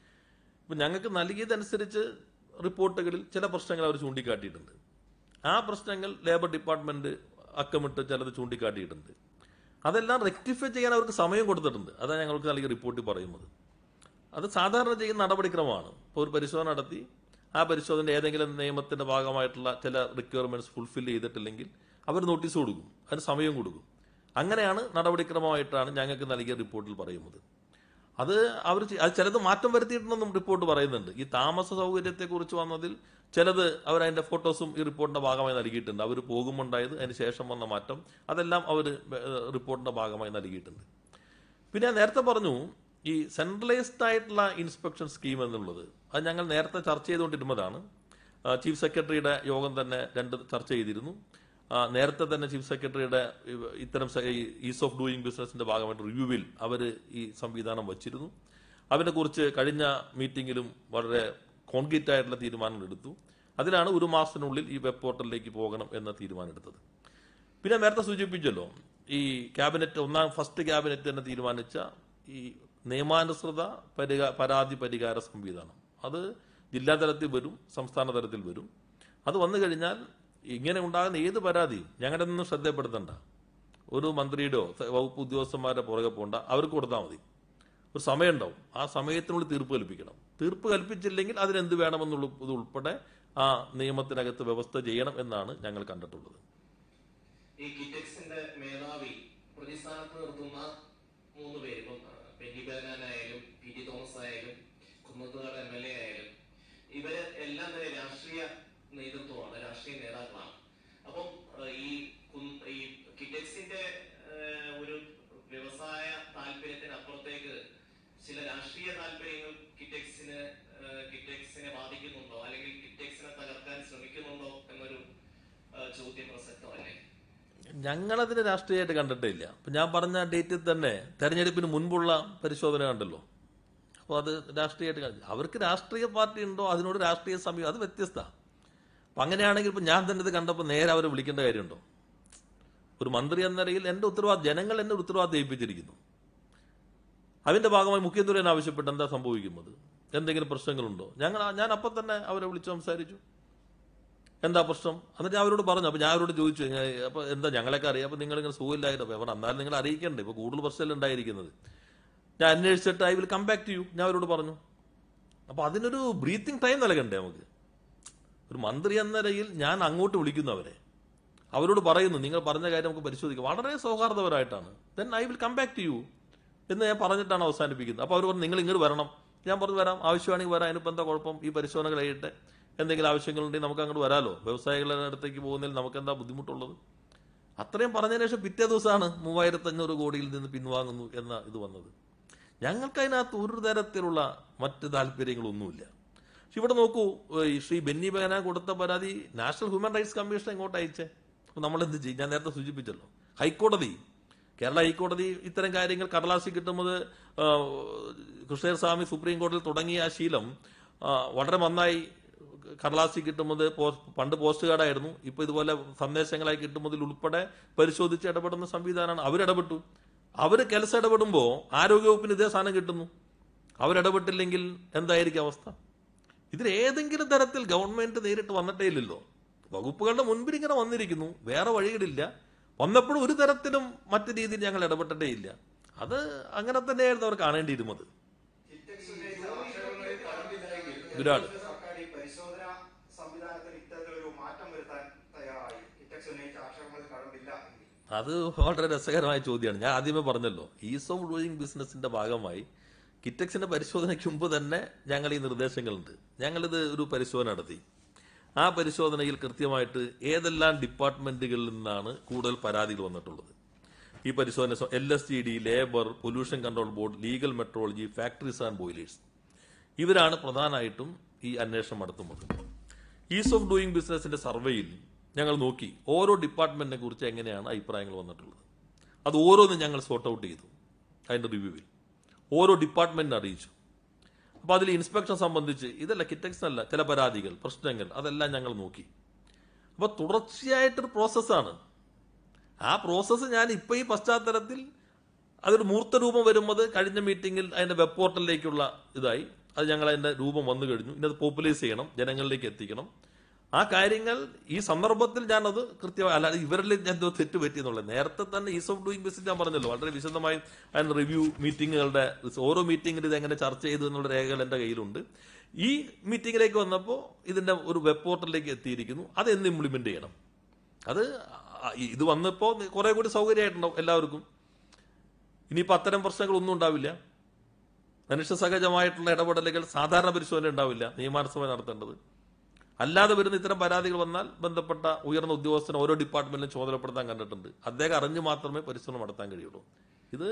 ഇപ്പം ഞങ്ങൾക്ക് നൽകിയതനുസരിച്ച് റിപ്പോർട്ടുകളിൽ ചില പ്രശ്നങ്ങൾ അവർ ചൂണ്ടിക്കാട്ടിയിട്ടുണ്ട്. ആ പ്രശ്നങ്ങൾ ലേബർ ഡിപ്പാർട്ട്മെന്റ് അക്കമിട്ട് ചിലത് ചൂണ്ടിക്കാട്ടിയിട്ടുണ്ട്. അതെല്ലാം റെക്ടിഫൈ ചെയ്യാൻ അവർക്ക് സമയം കൊടുത്തിട്ടുണ്ട്. അതാണ് ഞങ്ങൾക്ക് നൽകിയ റിപ്പോർട്ടിൽ പറയുന്നത്. അത് സാധാരണ ചെയ്യുന്ന നടപടിക്രമമാണ്. ഇപ്പോൾ ഒരു പരിശോധന നടത്തി ആ പരിശോധന ഏതെങ്കിലും നിയമത്തിന്റെ ഭാഗമായിട്ടുള്ള ചില റിക്വയർമെന്റ്സ് ഫുൾഫിൽ ചെയ്തിട്ടില്ലെങ്കിൽ അവർ നോട്ടീസ് കൊടുക്കും, അതിന് സമയം കൊടുക്കും. അങ്ങനെയാണ് നടപടിക്രമമായിട്ടാണ് ഞങ്ങൾക്ക് നൽകിയ റിപ്പോർട്ടിൽ പറയുന്നത്. അത് ചിലത് മാറ്റം വരുത്തിയിട്ടുണ്ടെന്നും റിപ്പോർട്ട് പറയുന്നുണ്ട്. ഈ താമസ സൗകര്യത്തെക്കുറിച്ച് വന്നതിൽ ചിലത് അവരതിന്റെ ഫോട്ടോസും ഈ റിപ്പോർട്ടിന്റെ ഭാഗമായി നൽകിയിട്ടുണ്ട്. അവർ പോകുമുണ്ടായത്, അതിന് ശേഷം വന്ന മാറ്റം, അതെല്ലാം അവർ റിപ്പോർട്ടിന്റെ ഭാഗമായി നൽകിയിട്ടുണ്ട്. പിന്നെ ഞാൻ നേരത്തെ പറഞ്ഞു, ഈ സെൻട്രലൈസ്ഡ് ആയിട്ടുള്ള ഇൻസ്പെക്ഷൻ സ്കീം എന്നുള്ളത് അത് ഞങ്ങൾ നേരത്തെ ചർച്ച ചെയ്തുകൊണ്ടിരുന്നതാണ്. ചീഫ് സെക്രട്ടറിയുടെ യോഗം തന്നെ 2 ചർച്ച ചെയ്തിരുന്നു. നേരത്തെ തന്നെ ചീഫ് സെക്രട്ടറിയുടെ ഇത്തരം ഈസ് ഓഫ് ഡൂയിങ് ബിസിനസിന്റെ ഭാഗമായിട്ട് റിവ്യൂവിൽ അവർ ഈ സംവിധാനം വച്ചിരുന്നു. അതിനെക്കുറിച്ച് കഴിഞ്ഞ മീറ്റിംഗിലും വളരെ കോൺക്രീറ്റ് ആയിട്ടുള്ള തീരുമാനങ്ങൾ എടുത്തു. അതിലാണ് 1 മാസത്തിനുള്ളിൽ ഈ വെബ് പോർട്ടലിലേക്ക് പോകണം എന്ന തീരുമാനം എടുത്തത്. പിന്നെ നേരത്തെ സൂചിപ്പിച്ചല്ലോ, ഈ ഫസ്റ്റ് ക്യാബിനറ്റ് തന്നെ തീരുമാനിച്ച ഈ നിയമാനുസൃത പരാതി പരിഹാര സംവിധാനം, അത് ജില്ലാ തലത്തിൽ വരും, സംസ്ഥാന തലത്തിൽ വരും. അത് വന്നു കഴിഞ്ഞാൽ ഇങ്ങനെ ഉണ്ടാകുന്ന ഏത് പരാതിയും ഞങ്ങളുടെ ഒന്നും ശ്രദ്ധപ്പെടുത്തണ്ട, ഒരു മന്ത്രിയുടെയോ വകുപ്പ് ഉദ്യോഗസ്ഥന്മാരുടെ പുറകെ പോകണ്ട, അവർക്ക് കൊടുത്താൽ മതി. ഒരു സമയമുണ്ടാവും, ആ സമയത്തിനുള്ളിൽ തീർപ്പ് കൽപ്പിക്കണം. തീർപ്പ് കൽപ്പിച്ചില്ലെങ്കിൽ അതിനെന്ത് വേണമെന്നുള്ളത് ഉൾപ്പെടെ ആ നിയമത്തിനകത്ത് വ്യവസ്ഥ ചെയ്യണം എന്നാണ് ഞങ്ങൾ കണ്ടിട്ടുള്ളത്. ഈ കിറ്റക്സിന്റെ മേധാവി പ്രതിസ്ഥാനത്ത് നിർത്തുന്ന 3 പേര്, ഇപ്പം ബെന്നി ബെഹനാൻ ആയാലും PT തോമസ് ആയാലും കുന്നത്തുകാട് MLA ആയാലും, ഇവര് എല്ലാം തന്നെ രാഷ്ട്രീയ നേതൃത്വമാണ്, രാഷ്ട്രീയ നേതാക്കളാണ്. അപ്പം ഈ കിറ്റക്സിന്റെ ഒരു വ്യവസായ താല്പര്യത്തിനപ്പുറത്തേക്ക് ചില രാഷ്ട്രീയ താല്പര്യങ്ങൾ കിറ്റക്സിനെ ബാധിക്കുന്നുണ്ടോ, അല്ലെങ്കിൽ കിറ്റക്സിനെ തകർക്കാൻ ശ്രമിക്കുന്നുണ്ടോ എന്നൊരു ചോദ്യം പ്രസക്തമല്ലേ? ഞങ്ങളതിന് രാഷ്ട്രീയമായിട്ട് കണ്ടിട്ടേ ഇല്ല. അപ്പം ഞാൻ പറഞ്ഞ ഡേറ്റിൽ തന്നെ തെരഞ്ഞെടുപ്പിന് മുൻപുള്ള പരിശോധന കണ്ടല്ലോ. അപ്പോൾ അത് രാഷ്ട്രീയമായിട്ട് അവർക്ക് രാഷ്ട്രീയ പാർട്ടി ഉണ്ടോ അതിനോട് രാഷ്ട്രീയ സമീപം അത് വ്യത്യസ്തമാണ്. അപ്പം അങ്ങനെയാണെങ്കിൽ ഇപ്പം ഞാൻ തന്നെ ഇത് കണ്ടപ്പോൾ നേരെ അവരെ വിളിക്കേണ്ട കാര്യമുണ്ടോ? ഒരു മന്ത്രി എന്ന നിലയിൽ എൻ്റെ ഉത്തരവാദിത്വം, ജനങ്ങൾ എന്നെ ഉത്തരവാദിത്വം ഏൽപ്പിച്ചിരിക്കുന്നു. അതിൻ്റെ ഭാഗമായി മുഖ്യമന്ത്രി ആവശ്യപ്പെട്ട് എന്താ സംഭവിക്കുന്നത്, എന്തെങ്കിലും പ്രശ്നങ്ങളുണ്ടോ? ഞാൻ അപ്പം തന്നെ അവരെ വിളിച്ച് സംസാരിച്ചു, എന്താ പ്രശ്നം. എന്നിട്ട് ഞാൻ അവരോട് പറഞ്ഞു. അപ്പോൾ ഞാൻ അവരോട് ചോദിച്ചു, അപ്പോൾ എന്താ ഞങ്ങളൊക്കെ അറിയാം, അപ്പോൾ നിങ്ങളിങ്ങനെ സുഖമില്ലായിട്ട് അപ്പോൾ അവിടെ എന്നാലും നിങ്ങൾ അറിയിക്കണ്ടേ, ഇപ്പോൾ കൂടുതൽ പ്രശ്നമല്ല ഉണ്ടായിരിക്കുന്നത്. ഞാൻ അന്വേഷിച്ചിട്ട് I will come back to you ഞാൻ അവരോട് പറഞ്ഞു. അപ്പോൾ അതിനൊരു ബ്രീത്തിങ് ടൈം നൽകണ്ടേ നമുക്ക്? ഒരു മന്ത്രി എന്ന നിലയിൽ ഞാൻ അങ്ങോട്ട് വിളിക്കുന്നു അവരോട് പറയുന്നു നിങ്ങൾ പറഞ്ഞ കാര്യം നമുക്ക് പരിശോധിക്കാം, വളരെ സൗഹാർദ്ദപരമായിട്ടാണ്. Then I will come back to you എന്ന് ഞാൻ പറഞ്ഞിട്ടാണ് അവസാനിപ്പിക്കുന്നത്. അപ്പോൾ അവർ പറഞ്ഞു നിങ്ങൾ ഇങ്ങോട്ട് വരണം. ഞാൻ പറഞ്ഞു വരാം, ആവശ്യമാണെങ്കിൽ വരാം, അതിനിപ്പോൾ എന്താ കുഴപ്പം, ഈ പരിശോധന കഴിയട്ടെ, എന്തെങ്കിലും ആവശ്യങ്ങളുണ്ടെങ്കിൽ നമുക്ക് അങ്ങോട്ട് വരാമല്ലോ, വ്യവസായികളുടെ അടുത്തേക്ക് പോകുന്നതിൽ നമുക്ക് എന്താ ബുദ്ധിമുട്ടുള്ളത്. അത്രയും പറഞ്ഞതിന് ശേഷം പിറ്റേ ദിവസമാണ് 3500 കോടിയിൽ നിന്ന് പിൻവാങ്ങുന്നു എന്ന ഇത് വന്നത്. ഞങ്ങൾക്കതിനകത്ത് ഒരു തരത്തിലുള്ള മറ്റ് താല്പര്യങ്ങളൊന്നുമില്ല. പക്ഷെ ഇവിടെ നോക്കൂ, ഈ ശ്രീ ബെന്നി ബെഹനാൻ കൊടുത്ത പരാതി നാഷണൽ ഹ്യൂമൻ റൈറ്റ്സ് കമ്മീഷൻ ഇങ്ങോട്ട് അയച്ചേ. അപ്പോൾ നമ്മളെന്ത് ചെയ്യും? ഞാൻ നേരത്തെ സൂചിപ്പിച്ചല്ലോ, ഹൈക്കോടതി, കേരള ഹൈക്കോടതി ഇത്തരം കാര്യങ്ങൾ കടലാസി കിട്ടുന്നത് കൃഷ്ണയ്യർ സ്വാമി സുപ്രീം കോടതിയിൽ തുടങ്ങിയ ആ ശീലം വളരെ നന്നായി. കടലാസി കിട്ടുന്നത് പണ്ട് പോസ്റ്റ് കാർഡായിരുന്നു, ഇപ്പോൾ ഇതുപോലെ സന്ദേശങ്ങളായി കിട്ടുന്നതിൽ ഉൾപ്പെടെ പരിശോധിച്ച് ഇടപെടുന്ന സംവിധാനമാണ്. അവരിടപെട്ടു. അവർ കേസ് ഇടപെടുമ്പോൾ ആരോഗ്യവകുപ്പിന് ഇതേ സാധനം കിട്ടുന്നു. അവരിടപെട്ടില്ലെങ്കിൽ എന്തായിരിക്കും അവസ്ഥ? ഇതിലേതെങ്കിലും തരത്തിൽ ഗവൺമെന്റ് നേരിട്ട് വന്നിട്ടേ ഇല്ലല്ലോ. വകുപ്പുകളുടെ മുൻപിൽ ഇങ്ങനെ വന്നിരിക്കുന്നു, വേറെ വഴികളില്ല. വന്നപ്പോഴും ഒരു തരത്തിലും മറ്റു രീതിയിൽ ഞങ്ങൾ ഇടപെട്ടിട്ടേ ഇല്ല. അത് അങ്ങനെ തന്നെയായിരുന്നു അവർ കാണേണ്ടിയിരുന്നത്. ഗുരാട് അത് വളരെ രസകരമായ ചോദ്യമാണ്. ഞാൻ ആദ്യമേ പറഞ്ഞല്ലോ, ഈസ് ഓഫ് ഡൂയിങ് ബിസിനസിന്റെ ഭാഗമായി കിറ്റക്സിന്റെ പരിശോധനയ്ക്ക് മുമ്പ് തന്നെ ഞങ്ങൾ ഈ നിർദ്ദേശങ്ങളുണ്ട്. ഞങ്ങളിത് ഒരു പരിശോധന നടത്തി. ആ പരിശോധനയിൽ കൃത്യമായിട്ട് ഏതെല്ലാം ഡിപ്പാർട്ട്മെന്റുകളിൽ നിന്നാണ് കൂടുതൽ പരാതികൾ വന്നിട്ടുള്ളത്. ഈ പരിശോധന LSTD, labour, pollution control board, legal metrology, factories and boilers, ഇവരാണ് പ്രധാനമായിട്ടും ഈ അന്വേഷണം നടത്തുന്നത്. ഈസ് ഓഫ് ഡൂയിങ് ബിസിനസിന്റെ സർവേയിൽ ഞങ്ങൾ നോക്കി ഓരോ ഡിപ്പാർട്ട്മെന്റിനെ കുറിച്ച് എങ്ങനെയാണ് അഭിപ്രായങ്ങൾ വന്നിട്ടുള്ളത്. അത് ഓരോന്നും ഞങ്ങൾ സോർട്ട് ഔട്ട് ചെയ്തു. അതിന്റെ റിവ്യൂവിൽ ഓരോ ഡിപ്പാർട്ട്മെന്റിനെ അറിയിച്ചു. അപ്പോൾ അതിൽ ഇൻസ്പെക്ഷൻ സംബന്ധിച്ച് ഇതല്ല, കിറ്റക്സ് അല്ല, ചില പരാതികൾ, പ്രശ്നങ്ങൾ, അതെല്ലാം ഞങ്ങൾ നോക്കി. അപ്പോൾ തുടർച്ചയായിട്ടൊരു പ്രോസസ്സാണ്. ആ പ്രോസസ്സ് ഞാൻ ഇപ്പോൾ ഈ പശ്ചാത്തലത്തിൽ അതൊരു മൂർത്ത രൂപം വരുന്നത് കഴിഞ്ഞ മീറ്റിംഗിൽ അതിന്റെ വെബ് പോർട്ടലിലേക്കുള്ള ഇതായി. അത് ഞങ്ങൾ അതിന്റെ രൂപം വന്നു കഴിഞ്ഞു. ഇന്നത് പോപ്പുലൈസ് ചെയ്യണം, ജനങ്ങളിലേക്ക് എത്തിക്കണം. ആ കാര്യങ്ങൾ ഈ സന്ദർഭത്തിൽ ഞാനത് കൃത്യമായി, അല്ലാതെ ഇവരിൽ ഞാൻ എന്തോ തെറ്റ് പറ്റിയെന്നുള്ളത് നേരത്തെ തന്നെ ഈസ് ഓഫ് ഡൂയിങ് ബിസിനസ് ഞാൻ പറഞ്ഞല്ലോ, വളരെ വിശദമായി അതിന് റിവ്യൂ മീറ്റിങ്ങുകളുടെ ഓരോ മീറ്റിംഗിൽ ഇത് എങ്ങനെ ചർച്ച ചെയ്തു എന്നുള്ള രേഖകൾ എൻ്റെ കയ്യിലുണ്ട്. ഈ മീറ്റിംഗിലേക്ക് വന്നപ്പോൾ ഇതിന്റെ ഒരു വെബ് പോർട്ടലിലേക്ക് എത്തിയിരിക്കുന്നു. അത് എന്ന് ഇംപ്ലിമെന്റ് ചെയ്യണം. അത് ഇത് വന്നപ്പോൾ കുറെ കൂടി സൗകര്യമായിട്ടുണ്ടാവും എല്ലാവർക്കും. ഇനിയിപ്പോൾ അത്തരം പ്രശ്നങ്ങളൊന്നും ഉണ്ടാവില്ല. മനുഷ്യ സഹജമായിട്ടുള്ള ഇടപെടലുകൾ, സാധാരണ പരിശോധന ഉണ്ടാവില്ല, നിയമാനുസൃതമായി നടത്തേണ്ടത്. അല്ലാതെ വരുന്ന ഇത്തരം പരാതികൾ വന്നാൽ ബന്ധപ്പെട്ട ഉയർന്ന ഉദ്യോഗസ്ഥന് ഓരോ ഡിപ്പാർട്ട്മെന്റിലും ചുമതലപ്പെടുത്താൻ കണ്ടിട്ടുണ്ട്. അദ്ദേഹം അറിഞ്ഞു മാത്രമേ പരിശോധന നടത്താൻ കഴിയുള്ളൂ. ഇത്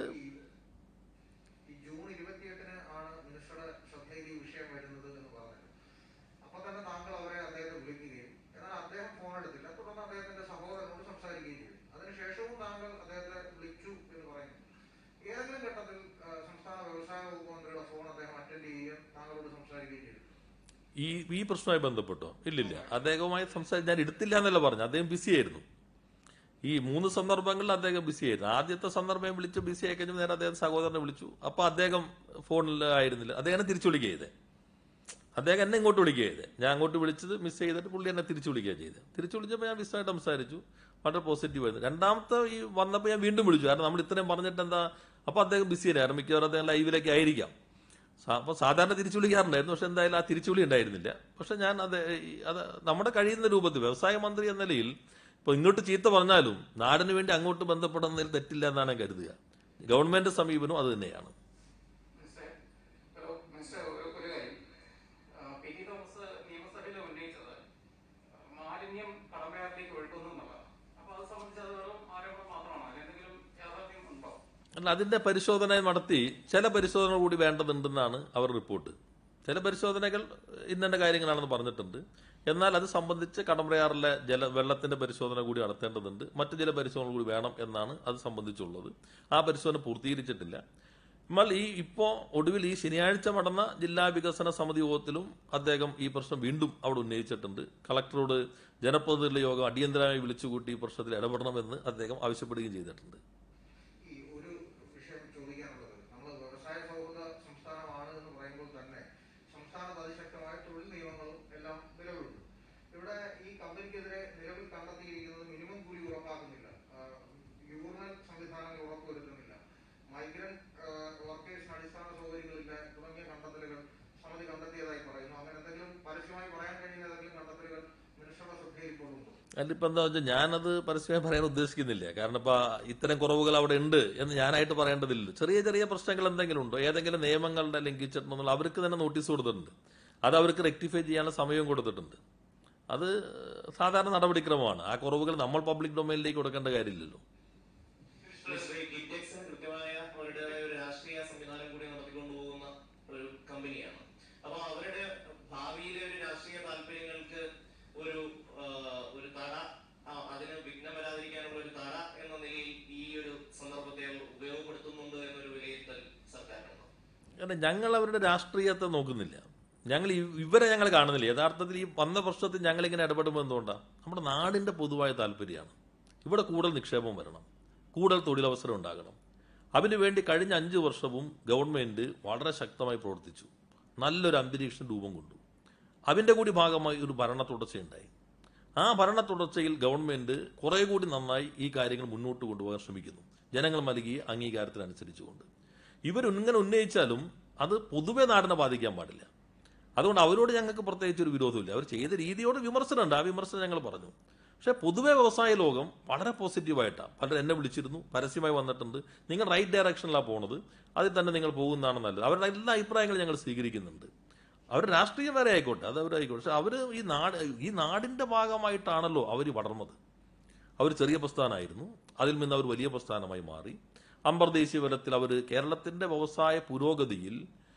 ജൂൺ 28-ന് ആണ് മിനിസ്റ്ററുടെ ശ്രദ്ധയിൽ ഈ വിഷയം വരുന്നത് എന്ന് പറഞ്ഞത്. അപ്പൊ തന്നെ താങ്കൾ അദ്ദേഹത്തെ വിളിക്കുകയും എന്നാൽ അദ്ദേഹം ഫോൺ എടുത്തില്ല. തുടർന്ന് അദ്ദേഹത്തിന്റെ സഹോദരനോട് സംസാരിക്കുകയും ചെയ്തു. അതിനുശേഷവും താങ്കൾ അദ്ദേഹത്തെ വിളിച്ചു എന്ന് പറയുന്നു. ഏതെങ്കിലും ഘട്ടത്തിൽ സംസ്ഥാന വ്യവസായ വകുപ്പ് മന്ത്രിയുടെ ഫോൺ അദ്ദേഹം അറ്റൻഡ് ചെയ്യുകയും താങ്കളോട് സംസാരിക്കുകയും ചെയ്തു? ഈ പ്രശ്നവുമായി ബന്ധപ്പെട്ടോ? ഇല്ലില്ല, അദ്ദേഹവുമായി ഞാൻ എടുത്തില്ല എന്നല്ല പറഞ്ഞു. അദ്ദേഹം ബിസി ആയിരുന്നു. ഈ 3 സന്ദർഭങ്ങളിൽ അദ്ദേഹം ബിസി ആയിരുന്നു. ആദ്യത്തെ സന്ദർഭം വിളിച്ച് ബിസി ആയി കഴിഞ്ഞാൽ നേരെ അദ്ദേഹം സഹോദരനെ വിളിച്ചു. അപ്പൊ അദ്ദേഹം ഫോണിൽ ആയിരുന്നില്ല. അദ്ദേഹം തിരിച്ചു വിളിക്കുക ചെയ്തേ. അദ്ദേഹം എന്നെ ഇങ്ങോട്ട് വിളിക്കുക ചെയ്തേ. ഞാൻ അങ്ങോട്ട് വിളിച്ചത് മിസ് ചെയ്തിട്ട് പുള്ളി എന്നെ തിരിച്ചു വിളിക്കുക ചെയ്തത്. തിരിച്ചു വിളിച്ചപ്പോൾ ഞാൻ വിശദമായിട്ട് സംസാരിച്ചു. വളരെ പോസിറ്റീവ് ആയിരുന്നു. രണ്ടാമത്തെ ഈ വന്നപ്പോൾ ഞാൻ വീണ്ടും വിളിച്ചു. കാരണം നമ്മൾ ഇത്രയും പറഞ്ഞിട്ട് എന്താ. അപ്പൊ അദ്ദേഹം ബിസി ആയിരുന്നു. മിക്കവാറും അദ്ദേഹം ലൈവിലേക്ക് ആയിരിക്കാം. അപ്പോൾ സാധാരണ തിരിച്ചു വിളിക്കാറുണ്ടായിരുന്നു. പക്ഷെ എന്തായാലും ആ തിരിച്ചുവിളി ഉണ്ടായിരുന്നില്ല. പക്ഷെ ഞാൻ അത് നമ്മുടെ കഴിയുന്ന രൂപത്തിൽ വ്യവസായ മന്ത്രി എന്ന നിലയിൽ ഇപ്പോൾ ഇങ്ങോട്ട് ചീത്ത പറഞ്ഞാലും നാടിന് വേണ്ടി അങ്ങോട്ട് ബന്ധപ്പെടുന്നതിൽ തെറ്റില്ല എന്നാണ് കരുതുക. ഗവൺമെന്റ് സമീപനം അത് തന്നെയാണ്. അല്ല, അതിന്റെ പരിശോധന നടത്തി ചില പരിശോധന കൂടി വേണ്ടതുണ്ടെന്നാണ് അവർ റിപ്പോർട്ട്. ചില പരിശോധനകൾ ഇന്ന കാര്യങ്ങളാണെന്ന് പറഞ്ഞിട്ടുണ്ട്. എന്നാൽ അത് സംബന്ധിച്ച് കടമ്പയാറിലെ വെള്ളത്തിന്റെ പരിശോധന കൂടി നടത്തേണ്ടതുണ്ട്, മറ്റു ചില പരിശോധന കൂടി വേണം എന്നാണ് അത് സംബന്ധിച്ചുള്ളത്. ആ പരിശോധന പൂർത്തീകരിച്ചിട്ടില്ല. എന്നാൽ ഇപ്പോൾ ഒടുവിൽ ഈ ശനിയാഴ്ച നടന്ന ജില്ലാ വികസന സമിതി യോഗത്തിലും അദ്ദേഹം ഈ പ്രശ്നം വീണ്ടും അവിടെ ഉന്നയിച്ചിട്ടുണ്ട്. കളക്ടറോട് ജനപ്രതിനിധികളുടെ യോഗം അടിയന്തരമായി വിളിച്ചുകൂട്ടി ഈ പ്രശ്നത്തിൽ ഇടപെടണമെന്ന് അദ്ദേഹം ആവശ്യപ്പെടുകയും ചെയ്തിട്ടുണ്ട്. ഈ ഒരു വിഷയം ചോദിക്കാനുള്ളത്, നമ്മൾ വ്യവസായ സൗഹൃദ സംസ്ഥാനമാണ് എന്ന് പറയുമ്പോൾ തന്നെ സംസ്ഥാനത്ത് അതിശക്തമായ തൊഴിൽ നിയമങ്ങളും എല്ലാം നിലവിലുണ്ട്. ഇവിടെ ഈ കമ്പനിക്കെതിരെ നിലവിൽ കണ്ടെത്തിയിരിക്കുന്നത് മിനിമം കൂലി ഉറപ്പാക്കുന്നില്ല, യൂണിയൻ സംവിധാനങ്ങൾ ഉറപ്പുവരുത്തുന്നില്ല, മൈഗ്രന്റ് വർക്കേഴ്സിന് അടിസ്ഥാന സൗകര്യങ്ങളില്ല തുടങ്ങിയ കണ്ടെത്തലുകൾ സമിതി കണ്ടെത്തിയതായി പറയുന്നു. അങ്ങനെ എന്തെങ്കിലും പരസ്യമായി പറയാൻ കഴിയുന്ന ഏതെങ്കിലും കണ്ടെത്തലുകൾ മിനിസ്റ്ററുടെ ശ്രദ്ധയിൽ കൊള്ളുന്നു? അതിലിപ്പോൾ എന്താ വെച്ചാൽ ഞാനത് പരസ്യമായി പറയാൻ ഉദ്ദേശിക്കുന്നില്ല. കാരണം ഇപ്പൊ ഇത്തരം കുറവുകൾ അവിടെ ഉണ്ട് എന്ന് ഞാനായിട്ട് പറയേണ്ടതില്ല. ചെറിയ ചെറിയ പ്രശ്നങ്ങൾ എന്തെങ്കിലും ഉണ്ടോ, ഏതെങ്കിലും നിയമങ്ങളുടെ ലംഘിച്ചിട്ടുണ്ടെന്നുള്ള അവർക്ക് തന്നെ നോട്ടീസ് കൊടുത്തിട്ടുണ്ട്. അത് അവർക്ക് റെക്ടിഫൈ ചെയ്യാനുള്ള സമയവും കൊടുത്തിട്ടുണ്ട്. അത് സാധാരണ നടപടിക്രമമാണ്. ആ കുറവുകൾ നമ്മൾ പബ്ലിക് ഡൊമൈനിലേക്ക് കൊടുക്കേണ്ട കാര്യമില്ലല്ലോ. കൃത്യമായ അവരുടെ ഒരു രാഷ്ട്രീയ സംവിധാനം കൂടി നടത്തിക്കൊണ്ടുപോകുന്ന ഒരു കമ്പനിയാണ്. അപ്പൊ അവരുടെ ഭാവിയിലെ ഒരു രാഷ്ട്രീയ താല്പര്യങ്ങൾക്ക് ഒരു തട, അതിന് വിഘ്നം വരാതിരിക്കാനുള്ള ഒരു തട എന്ന നിലയിൽ ഈ ഒരു സന്ദർഭത്തെ ഉപയോഗപ്പെടുത്തുന്നുണ്ട് എന്നൊരു വിലയിരുത്തൽ സർക്കാരിനുണ്ടോ? കാരണം ഞങ്ങൾ അവരുടെ രാഷ്ട്രീയത്തെ നോക്കുന്നില്ല, ഇവരെ ഞങ്ങൾ കാണുന്നില്ല. യഥാർത്ഥത്തിൽ ഈ വന്ന പ്രശ്നത്തിൽ ഞങ്ങളിങ്ങനെ ഇടപെടുമ്പോൾ എന്തുകൊണ്ടാണ്? നമ്മുടെ നാടിന്റെ പൊതുവായ താല്പര്യമാണ്. ഇവിടെ കൂടുതൽ നിക്ഷേപം വരണം, കൂടുതൽ തൊഴിലവസരം ഉണ്ടാകണം. അതിനുവേണ്ടി കഴിഞ്ഞ 5 വർഷവും ഗവൺമെന്റ് വളരെ ശക്തമായി പ്രവർത്തിച്ചു, നല്ലൊരു അന്തരീക്ഷം രൂപം കൊണ്ടു. അതിന്റെ കൂടി ഭാഗമായി ഒരു ഭരണ തുടർച്ചയുണ്ടായി. ആ ഭരണ തുടർച്ചയിൽ ഗവൺമെന്റ് കുറെ കൂടി നന്നായി ഈ കാര്യങ്ങൾ മുന്നോട്ട് കൊണ്ടുപോകാൻ ശ്രമിക്കുന്നു, ജനങ്ങൾ നൽകിയ അംഗീകാരത്തിനനുസരിച്ചുകൊണ്ട്. ഇവരിങ്ങനെ ഉന്നയിച്ചാലും അത് പൊതുവെ നാടിനെ ബാധിക്കാൻ പാടില്ല. അതുകൊണ്ട് അവരോട് ഞങ്ങൾക്ക് പ്രത്യേകിച്ച് ഒരു വിരോധമില്ല. അവർ ചെയ്ത രീതിയോട് വിമർശനമുണ്ട്, ആ വിമർശനം ഞങ്ങൾ പറഞ്ഞു. പക്ഷെ പൊതുവെ വ്യവസായ ലോകം വളരെ പോസിറ്റീവായിട്ടാണ്. പലരും എന്നെ വിളിച്ചിരുന്നു, പരസ്യമായി വന്നിട്ടുണ്ട്. നിങ്ങൾ റൈറ്റ് ഡയറക്ഷനിലാണ് പോകുന്നത്, അതിൽ തന്നെ നിങ്ങൾ പോകുന്നതാണ് നല്ലത്. അവരുടെ എല്ലാ അഭിപ്രായങ്ങളും ഞങ്ങൾ സ്വീകരിക്കുന്നുണ്ട്. അവരുടെ രാഷ്ട്രീയം വരെ ആയിക്കോട്ടെ, അത് അവരായിക്കോട്ടെ. പക്ഷെ അവർ ഈ നാടിന്റെ ഭാഗമായിട്ടാണല്ലോ അവർ വളർന്നത്. അവർ ചെറിയ പ്രസ്ഥാനമായിരുന്നു, അതിൽ നിന്ന് അവർ വലിയ പ്രസ്ഥാനമായി മാറി. അന്തർദേശീയ തലത്തിൽ അവർ കേരളത്തിന്റെ വ്യവസായ പുരോഗതിയിൽ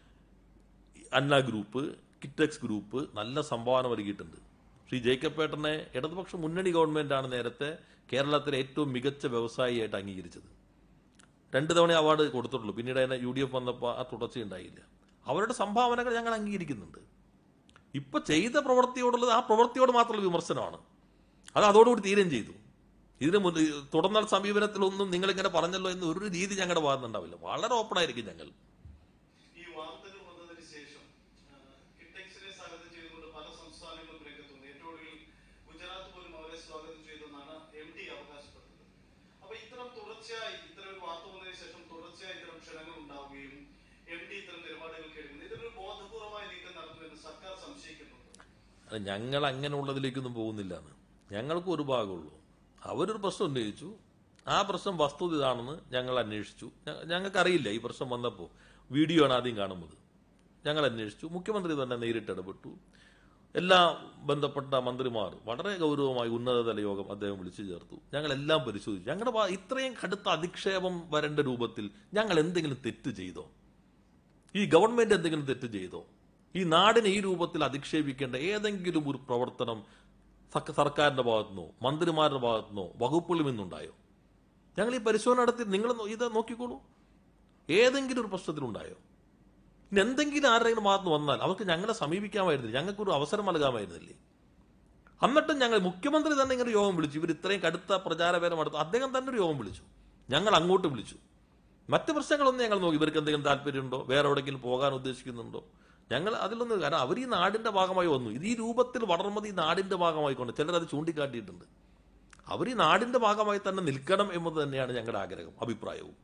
അന്ന ഗ്രൂപ്പ്, കിറ്റെക്സ് ഗ്രൂപ്പ് നല്ല സംഭാവന നൽകിയിട്ടുണ്ട്. ശ്രീ ജേക്കബ് പേട്ടനെ ഇടതുപക്ഷ മുന്നണി ഗവൺമെന്റാണ് നേരത്തെ കേരളത്തിലെ ഏറ്റവും മികച്ച വ്യവസായിയായിട്ട് അംഗീകരിച്ചത്. 2 തവണ അവാർഡ് കൊടുത്തിട്ടുള്ളൂ. പിന്നീട് അതിനെ UDF വന്നപ്പോൾ ആ തുടർച്ചയുണ്ടായില്ല. അവരുടെ സംഭാവനകൾ ഞങ്ങൾ അംഗീകരിക്കുന്നുണ്ട്. ഇപ്പൊ ചെയ്ത പ്രവൃത്തിയോടുള്ളത് ആ പ്രവൃത്തിയോട് മാത്രമുള്ള വിമർശനമാണ്. അത് അതോടുകൂടി തീരുകയും ചെയ്തു. ഇതിന് തുടർന്നാൽ സമീപനത്തിലൊന്നും നിങ്ങളിങ്ങനെ പറഞ്ഞല്ലോ എന്ന് ഒരു രീതി ഞങ്ങളുടെ ഭാഗത്തുണ്ടാവില്ല. വളരെ ഓപ്പൺ ആയിരിക്കും ഞങ്ങൾ. ഈ വാർത്തകൾ വന്നതിന് ശേഷം കിറ്റെക്സിനെ സ്വാഗതം ചെയ്തുകൊണ്ട് പല സംസ്ഥാനങ്ങളും രംഗത്തുണ്ട്. ഏറ്റവും ഒടുവിൽ ഗുജറാത്ത് പോലും അവരെ സ്വാഗതം ചെയ്തെന്നാണ് MD അവകാശപ്പെട്ടത്. അപ്പൊ ഇത്തരം തുടർച്ചയായി ഇത്തരം ഒരു വാർത്ത വന്നതിന് ശേഷം തുടർച്ചയായി ഇത്തരം ക്ഷണങ്ങൾ ഉണ്ടാവുകയും MD ഇത്തരം നിലപാടുകൾക്ക് എടുക്കുന്നത് ഇതൊരു ബോധപൂർവമായ നീക്കം നടത്തുമെന്ന് സർക്കാർ സംശയിക്കുന്നുണ്ട്. ഞങ്ങൾ അങ്ങനെയുള്ളതിലേക്കൊന്നും പോകുന്നില്ല. ഞങ്ങൾക്ക് ഒരു ഭാഗമുള്ളൂ. അവരൊരു പ്രശ്നം ഉന്നയിച്ചു, ആ പ്രശ്നം വസ്തുത ഇതാണെന്ന് ഞങ്ങൾ അന്വേഷിച്ചു. ഞങ്ങൾക്കറിയില്ല ഈ പ്രശ്നം വന്നപ്പോൾ, വീഡിയോ ആണ് ആദ്യം കാണുന്നത്. ഞങ്ങൾ അന്വേഷിച്ചു, മുഖ്യമന്ത്രി തന്നെ നേരിട്ട് ഇടപെട്ടു. എല്ലാ ബന്ധപ്പെട്ട മന്ത്രിമാർ വളരെ ഗൗരവമായി ഉന്നതതല യോഗം അദ്ദേഹം വിളിച്ചു ചേർത്തു. ഞങ്ങളെല്ലാം പരിശോധിച്ചു. ഞങ്ങളുടെ ഇത്രയും കടുത്ത അധിക്ഷേപം വരേണ്ട രൂപത്തിൽ ഞങ്ങൾ എന്തെങ്കിലും തെറ്റ് ചെയ്തോ? ഈ ഗവൺമെന്റ് എന്തെങ്കിലും തെറ്റ് ചെയ്തോ? ഈ നാടിനെ ഈ രൂപത്തിൽ അധിക്ഷേപിക്കേണ്ട ഏതെങ്കിലും ഒരു പ്രവർത്തനം സർക്കാരിന്റെ ഭാഗത്തുനിന്നോ മന്ത്രിമാരുടെ ഭാഗത്തുനിന്നോ വകുപ്പുകളിൽ നിന്നുണ്ടായോ? ഞങ്ങൾ ഈ പരിശോധന നടത്തി നിങ്ങൾ ഇത് നോക്കിക്കോളൂ. ഏതെങ്കിലും ഒരു പ്രശ്നത്തിലുണ്ടായോ? ഇനി എന്തെങ്കിലും ആരുടെയെങ്കിലും ഭാഗത്തുനിന്ന് വന്നാൽ അവർക്ക് ഞങ്ങളെ സമീപിക്കാമായിരുന്നില്ല, ഞങ്ങൾക്കൊരു അവസരം നൽകാമായിരുന്നില്ലേ? എന്നിട്ടും ഞങ്ങൾ മുഖ്യമന്ത്രി തന്നെ ഇങ്ങനെ യോഗം വിളിച്ചു. ഇവർ ഇത്രയും കടുത്ത പ്രചാരപരം നടത്തും, അദ്ദേഹം തന്നെ ഒരു യോഗം വിളിച്ചു. ഞങ്ങൾ അങ്ങോട്ട് വിളിച്ചു. മറ്റ് പ്രശ്നങ്ങളൊന്നും ഞങ്ങൾ നോക്കി. ഇവർക്ക് എന്തെങ്കിലും താല്പര്യമുണ്ടോ, വേറെ എവിടെയെങ്കിലും പോകാൻ ഉദ്ദേശിക്കുന്നുണ്ടോ? ഞങ്ങൾ അതിലൊന്നും, കാരണം അവർ ഈ നാടിന്റെ ഭാഗമായി വന്നു. ഇത് ഈ രൂപത്തിൽ വളർന്നത് ഈ നാടിന്റെ ഭാഗമായിക്കൊണ്ട് ചിലരത് ചൂണ്ടിക്കാട്ടിയിട്ടുണ്ട്. അവർ ഈ നാടിന്റെ ഭാഗമായി തന്നെ നിൽക്കണം എന്നത് തന്നെയാണ് ഞങ്ങളുടെ ആഗ്രഹം, അഭിപ്രായവും.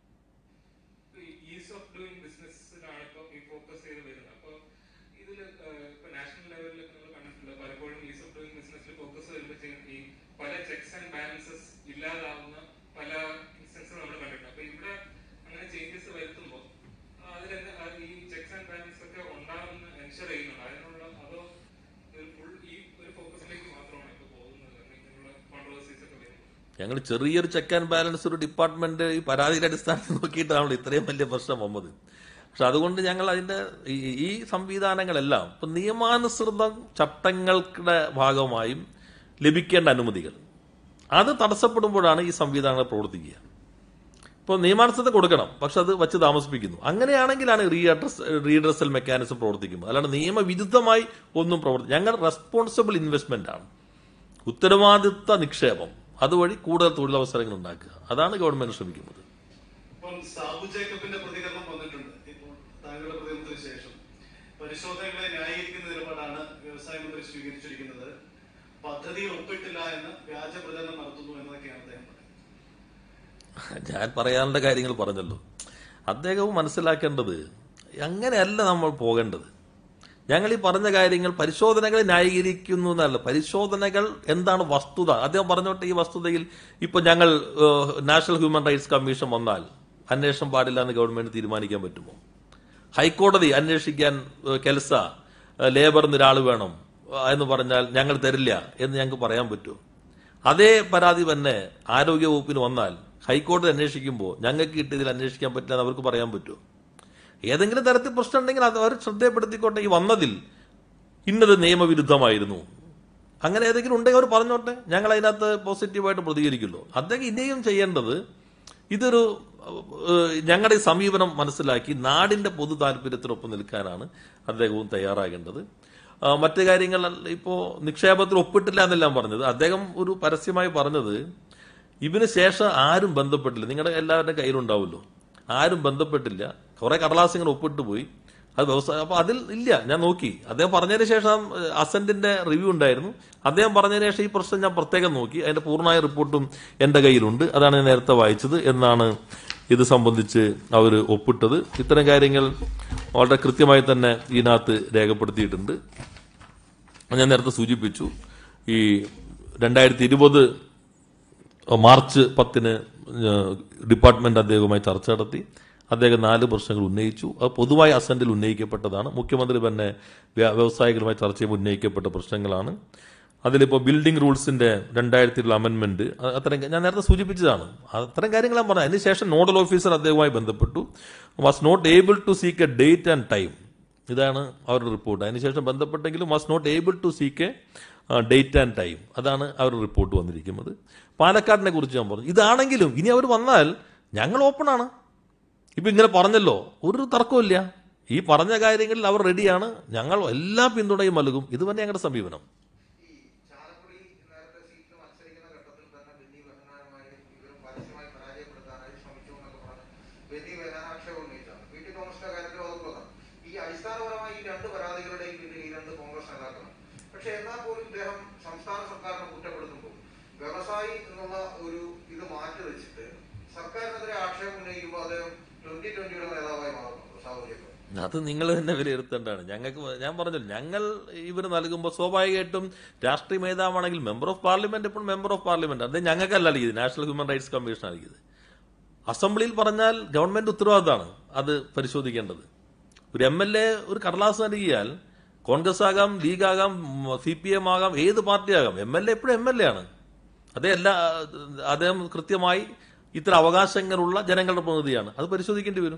ഞങ്ങൾ ചെറിയൊരു ചെക്ക് ആൻഡ് ബാലൻസ് ഒരു ഡിപ്പാർട്ട്മെന്റ് ഈ പരാതിയുടെ അടിസ്ഥാനത്തിൽ നോക്കിയിട്ടാണല്ലോ ഇത്രയും വലിയ പ്രശ്നം വന്നത്. പക്ഷെ അതുകൊണ്ട് ഞങ്ങൾ അതിന്റെ ഈ സംവിധാനങ്ങളെല്ലാം ഇപ്പൊ നിയമാനുസൃത ചട്ടങ്ങളുടെ ഭാഗമായും ലഭിക്കേണ്ട അനുമതികൾ അത് തടസ്സപ്പെടുമ്പോഴാണ് ഈ സംവിധാനങ്ങൾ പ്രവർത്തിക്കുക. ഇപ്പോൾ നിയമാനുസൃതം കൊടുക്കണം, പക്ഷെ അത് വച്ച് താമസിപ്പിക്കുന്നു. അങ്ങനെയാണെങ്കിലാണ് റീഡ്രസൽ മെക്കാനിസം പ്രവർത്തിക്കുന്നത്. അല്ലാണ്ട് നിയമവിരുദ്ധമായി ഒന്നും ഞങ്ങൾ റെസ്പോൺസിബിൾ ഇൻവെസ്റ്റ്മെന്റ് ആണ്, ഉത്തരവാദിത്ത നിക്ഷേപം, അതുവഴി കൂടുതൽ തൊഴിലവസരങ്ങൾ ഉണ്ടാക്കുക. അതാണ് ഗവൺമെന്റ് ശ്രമിക്കുന്നത്. സാബു ജേക്കബിന്റെ പ്രതികരണം വന്നിട്ടുണ്ട്. ഇപ്പോൾ താങ്കളുടെ പ്രതികരണത്തിന് ശേഷം പരിശോധനകളെ ന്യായീകരിക്കുന്ന നിലപാടാണ് വ്യവസായ മന്ത്രി സ്വീകരിച്ചിരിക്കുന്നത്. പദ്ധതിയിൽ ഒപ്പിട്ടില്ല എന്ന് വ്യാജ പ്രചരണം നടത്തുന്നു എന്നതൊക്കെയാണ് അദ്ദേഹം പറയുന്നത്. ഞാൻ പറയാനുള്ള കാര്യങ്ങൾ പറഞ്ഞല്ലോ. അദ്ദേഹവും മനസ്സിലാക്കേണ്ടത് അങ്ങനെയല്ല നമ്മൾ പോകേണ്ടത്. ഞങ്ങൾ ഈ പറഞ്ഞ കാര്യങ്ങൾ പരിശോധനകളെ ന്യായീകരിക്കുന്നു എന്നല്ല, പരിശോധനകൾ എന്താണ് വസ്തുത. അദ്ദേഹം പറഞ്ഞോട്ടെ, ഈ വസ്തുതയിൽ ഇപ്പൊ ഞങ്ങൾ നാഷണൽ ഹ്യൂമൻ റൈറ്റ്സ് കമ്മീഷൻ വന്നാൽ അന്വേഷണം പാടില്ല എന്ന് ഗവൺമെന്റ് തീരുമാനിക്കാൻ പറ്റുമോ? ഹൈക്കോടതി അന്വേഷിക്കാൻ കെൽസ ലേബറിന് ഒരാൾ വേണം എന്ന് പറഞ്ഞാൽ ഞങ്ങൾ തരില്ല എന്ന് ഞങ്ങൾക്ക് പറയാൻ പറ്റുമോ? അതേ പരാതി തന്നെ ആരോഗ്യ വകുപ്പിന് വന്നാൽ ഹൈക്കോടതി അന്വേഷിക്കുമ്പോൾ ഞങ്ങൾക്ക് കിട്ടിയതിൽ അന്വേഷിക്കാൻ പറ്റില്ല എന്ന് അവർക്ക് പറയാൻ പറ്റുമോ? ഏതെങ്കിലും തരത്തിൽ പ്രശ്നം ഉണ്ടെങ്കിൽ അത് അവർ ശ്രദ്ധയപ്പെടുത്തിക്കോട്ടെ. ഈ വന്നതിൽ ഇന്നത് നിയമവിരുദ്ധമായിരുന്നു, അങ്ങനെ ഏതെങ്കിലും ഉണ്ടെങ്കിൽ അവർ പറഞ്ഞോട്ടെ, ഞങ്ങൾ അതിനകത്ത് പോസിറ്റീവായിട്ട് പ്രതികരിക്കുമല്ലോ. അദ്ദേഹം ഇനിയും ചെയ്യേണ്ടത് ഇതൊരു ഞങ്ങളുടെ സമീപനം മനസ്സിലാക്കി നാടിന്റെ പൊതു താല്പര്യത്തിനൊപ്പം നിൽക്കാനാണ് അദ്ദേഹവും തയ്യാറാകേണ്ടത്. മറ്റു കാര്യങ്ങൾ ഇപ്പോ നിക്ഷേപത്തിൽ ഒപ്പിട്ടില്ല എന്നെല്ലാം പറഞ്ഞത് അദ്ദേഹം ഒരു പരസ്യമായി പറഞ്ഞത് ഇതിന് ശേഷം ആരും ബന്ധപ്പെട്ടില്ല. നിങ്ങളുടെ എല്ലാവരുടെ കയ്യിലുണ്ടാവുമല്ലോ, ആരും ബന്ധപ്പെട്ടില്ല, കുറെ കടലാസിങ്ങനെ ഒപ്പിട്ട് പോയി, അത് വ്യവസായം. അപ്പൊ അതിൽ ഇല്ല, ഞാൻ നോക്കി. അദ്ദേഹം പറഞ്ഞതിന് ശേഷം അസന്റിന്റെ റിവ്യൂ ഉണ്ടായിരുന്നു. അദ്ദേഹം പറഞ്ഞതിന് ശേഷം ഈ പ്രശ്നം ഞാൻ പ്രത്യേകം നോക്കി, അതിന്റെ പൂർണ്ണമായ റിപ്പോർട്ടും എന്റെ കയ്യിലുണ്ട്. അതാണ് ഞാൻ നേരത്തെ വായിച്ചത് എന്നാണ് ഇത് സംബന്ധിച്ച് അവർ ഒപ്പിട്ടത്. ഇത്തരം കാര്യങ്ങൾ വളരെ കൃത്യമായി തന്നെ ഇതിനകത്ത് രേഖപ്പെടുത്തിയിട്ടുണ്ട്. ഞാൻ നേരത്തെ സൂചിപ്പിച്ചു, ഈ 2020 മാർച്ച് 10 ഡിപ്പാർട്ട്മെന്റ് അദ്ദേഹവുമായി ചർച്ച നടത്തി. അദ്ദേഹം 4 പ്രശ്നങ്ങൾ ഉന്നയിച്ചു. അത് പൊതുവായി അസന്റിൽ ഉന്നയിക്കപ്പെട്ടതാണ്. മുഖ്യമന്ത്രി തന്നെ വ്യവസായികളുമായി ചർച്ച ചെയ്യുമ്പോൾ ഉന്നയിക്കപ്പെട്ട പ്രശ്നങ്ങളാണ്. അതിലിപ്പോൾ ബിൽഡിംഗ് റൂൾസിന്റെ 2000 അമെന്റ്മെന്റ്, അത്തരം ഞാൻ നേരത്തെ സൂചിപ്പിച്ചതാണ്. അത്തരം കാര്യങ്ങൾ ഞാൻ പറഞ്ഞു. അതിനുശേഷം നോഡൽ ഓഫീസർ അദ്ദേഹവുമായി ബന്ധപ്പെട്ടു, was not able to seek a date and time. ഇതാണ് അവരുടെ റിപ്പോർട്ട്. അതിനുശേഷം ബന്ധപ്പെട്ടെങ്കിലും was not able to seek a date and time. അതാണ് അവരുടെ റിപ്പോർട്ട് വന്നിരിക്കുന്നത്. പാലക്കാടിനെ കുറിച്ച് ഞാൻ പറഞ്ഞു. ഇതാണെങ്കിലും ഇനി അവർ വന്നാൽ ഞങ്ങൾ ഓപ്പണാണ്. ഇപ്പൊ ഇങ്ങനെ പറഞ്ഞല്ലോ, ഒരു തർക്കമില്ല. ഈ പറഞ്ഞ കാര്യങ്ങളിൽ അവർ റെഡിയാണ്. ഞങ്ങൾ എല്ലാ പിന്തുണയും നൽകും. ഇത് തന്നെ ഞങ്ങളുടെ സമീപനം. അടിസ്ഥാനപരമായി ഈ 2 പരാതികളുടെയും പിന്നിൽ ഈ 2 കോൺഗ്രസ് നേതാക്കളാണ്. പക്ഷെ എന്നാൽ പോലും ഇദ്ദേഹം സംസ്ഥാന സർക്കാരിനെ കുറ്റപ്പെടുത്തുമ്പോൾ വ്യവസായി എന്നുള്ള ഒരു ഇത് മാറ്റി വെച്ചിട്ട് സർക്കാരിനെതിരെ ആക്ഷേപം ഉന്നയിക്കുമ്പോൾ അദ്ദേഹം 2020 നേതാവായി മാറുന്നുണ്ടോ? സാഹചര്യം അത് നിങ്ങൾ തന്നെ വിലയിരുത്തേണ്ടതാണ്. ഞങ്ങൾക്ക് ഞാൻ പറഞ്ഞല്ലോ, ഞങ്ങൾ ഇവർ നൽകുമ്പോൾ സ്വാഭാവികമായിട്ടും രാഷ്ട്രീയ നേതാവാണെങ്കിൽ മെമ്പർ ഓഫ് പാർലമെന്റ്, ഇപ്പോൾ മെമ്പർ ഓഫ് പാർലമെന്റ്, അത് ഞങ്ങൾക്കല്ല നൽകിയത്, നാഷണൽ ഹ്യൂമൻ റൈറ്റ്സ് കമ്മീഷൻ നൽകിയത്. അസംബ്ലിയിൽ പറഞ്ഞാൽ ഗവൺമെന്റ് ഉത്തരവാദിത്തമാണ് അത് പരിശോധിക്കേണ്ടത്. ഒരു MLA ഒരു കടലാസ് നൽകിയാൽ കോൺഗ്രസ് ആകാം, ലീഗ് ആകാം, CPM ആകാം, ഏത് പാർട്ടി ആകാം, MLA എപ്പോഴും MLA ആണ്. അദ്ദേഹം കൃത്യമായി ഇത്തരം അവകാശങ്ങളുള്ള ജനങ്ങളുടെ പ്രതിനിധിയാണ്. അത് പരിശോധിക്കേണ്ടി വരും.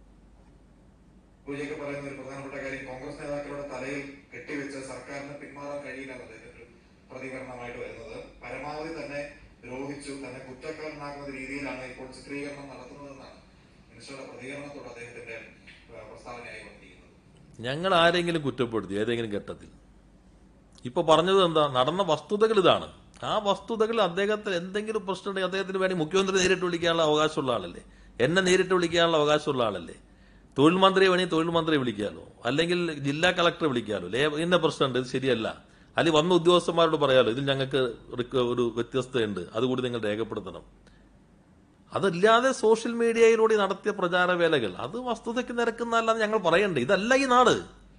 പൂജയ്ക്ക് പറയുന്ന ഒരു പ്രധാനപ്പെട്ട കാര്യം കോൺഗ്രസ് നേതാക്കളുടെ തലയിൽ കെട്ടിവെച്ച് സർക്കാരിന് പിന്മാറാൻ കഴിയില്ല എന്നതിന്റെ പ്രതികരണമായിട്ട് വരുന്നത് പരമാവധി തന്നെ ദ്രോഹിച്ചു, തന്നെ കുറ്റക്കാരനാക്കുന്ന രീതിയിലാണ് ഇപ്പോൾ ചിത്രീകരണം നടത്തുന്നതെന്നാണ് മിനിസ്റ്ററുടെ പ്രതികരണത്തോട് അദ്ദേഹത്തിന്റെ പ്രസ്താവനയായി വന്നിരിക്കുന്നത്. ഞങ്ങൾ ആരെങ്കിലും കുറ്റപ്പെടുത്തി ഏതെങ്കിലും ഘട്ടത്തിൽ? ഇപ്പൊ പറഞ്ഞത് എന്താ? നടന്ന വസ്തുതകൾ ഇതാണ്. ആ വസ്തുതകൾ അദ്ദേഹത്തിന് എന്തെങ്കിലും പ്രശ്നമുണ്ടെങ്കിൽ അദ്ദേഹത്തിന് വേണ്ടി മുഖ്യമന്ത്രി നേരിട്ട് വിളിക്കാനുള്ള അവകാശമുള്ള ആളല്ലേ, എന്നെ നേരിട്ട് വിളിക്കാനുള്ള അവകാശമുള്ള ആളല്ലേ. തൊഴിൽ മന്ത്രിയെ വേണമെങ്കിൽ തൊഴിൽ മന്ത്രിയെ വിളിക്കാലോ, അല്ലെങ്കിൽ ജില്ലാ കളക്ടറെ വിളിക്കാലോ. ഇന്ന പ്രശ്നമുണ്ട്, ഇത് ശരിയല്ല, അല്ലെങ്കിൽ വന്ന ഉദ്യോഗസ്ഥന്മാരോട് പറയാലോ, ഇതിൽ ഞങ്ങൾക്ക് ഒരു വ്യത്യസ്തതയുണ്ട്, അതുകൂടി നിങ്ങൾ രേഖപ്പെടുത്തണം. അതല്ലാതെ സോഷ്യൽ മീഡിയയിലൂടെ നടത്തിയ പ്രചാരവേലകൾ അത് വസ്തുതയ്ക്ക് നിരക്കുന്നതല്ലാന്ന് ഞങ്ങൾ പറയണ്ടേ. ഇതല്ല ഈ നാട്,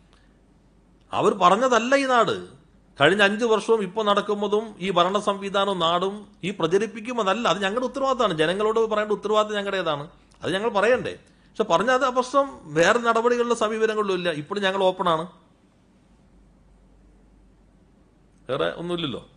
അവർ പറഞ്ഞതല്ല ഈ നാട്. കഴിഞ്ഞ 5 വർഷവും ഇപ്പോൾ നടക്കുന്നതും ഈ ഭരണ സംവിധാനവും നാടും ഈ പ്രചരിപ്പിക്കുമെന്നല്ല. അത് ഞങ്ങളുടെ ഉത്തരവാദിത്തമാണ്. ജനങ്ങളോട് പറയേണ്ട ഉത്തരവാദിത്തം ഞങ്ങളുടേതാണ്. അത് ഞങ്ങൾ പറയണ്ടേ. പക്ഷെ പറഞ്ഞത് ആ പ്രശ്നം വേറെ നടപടികളുടെ സമീപനങ്ങളിലും ഇല്ല. ഇപ്പോഴും ഞങ്ങൾ ഓപ്പണാണ്, വേറെ ഒന്നുമില്ലല്ലോ.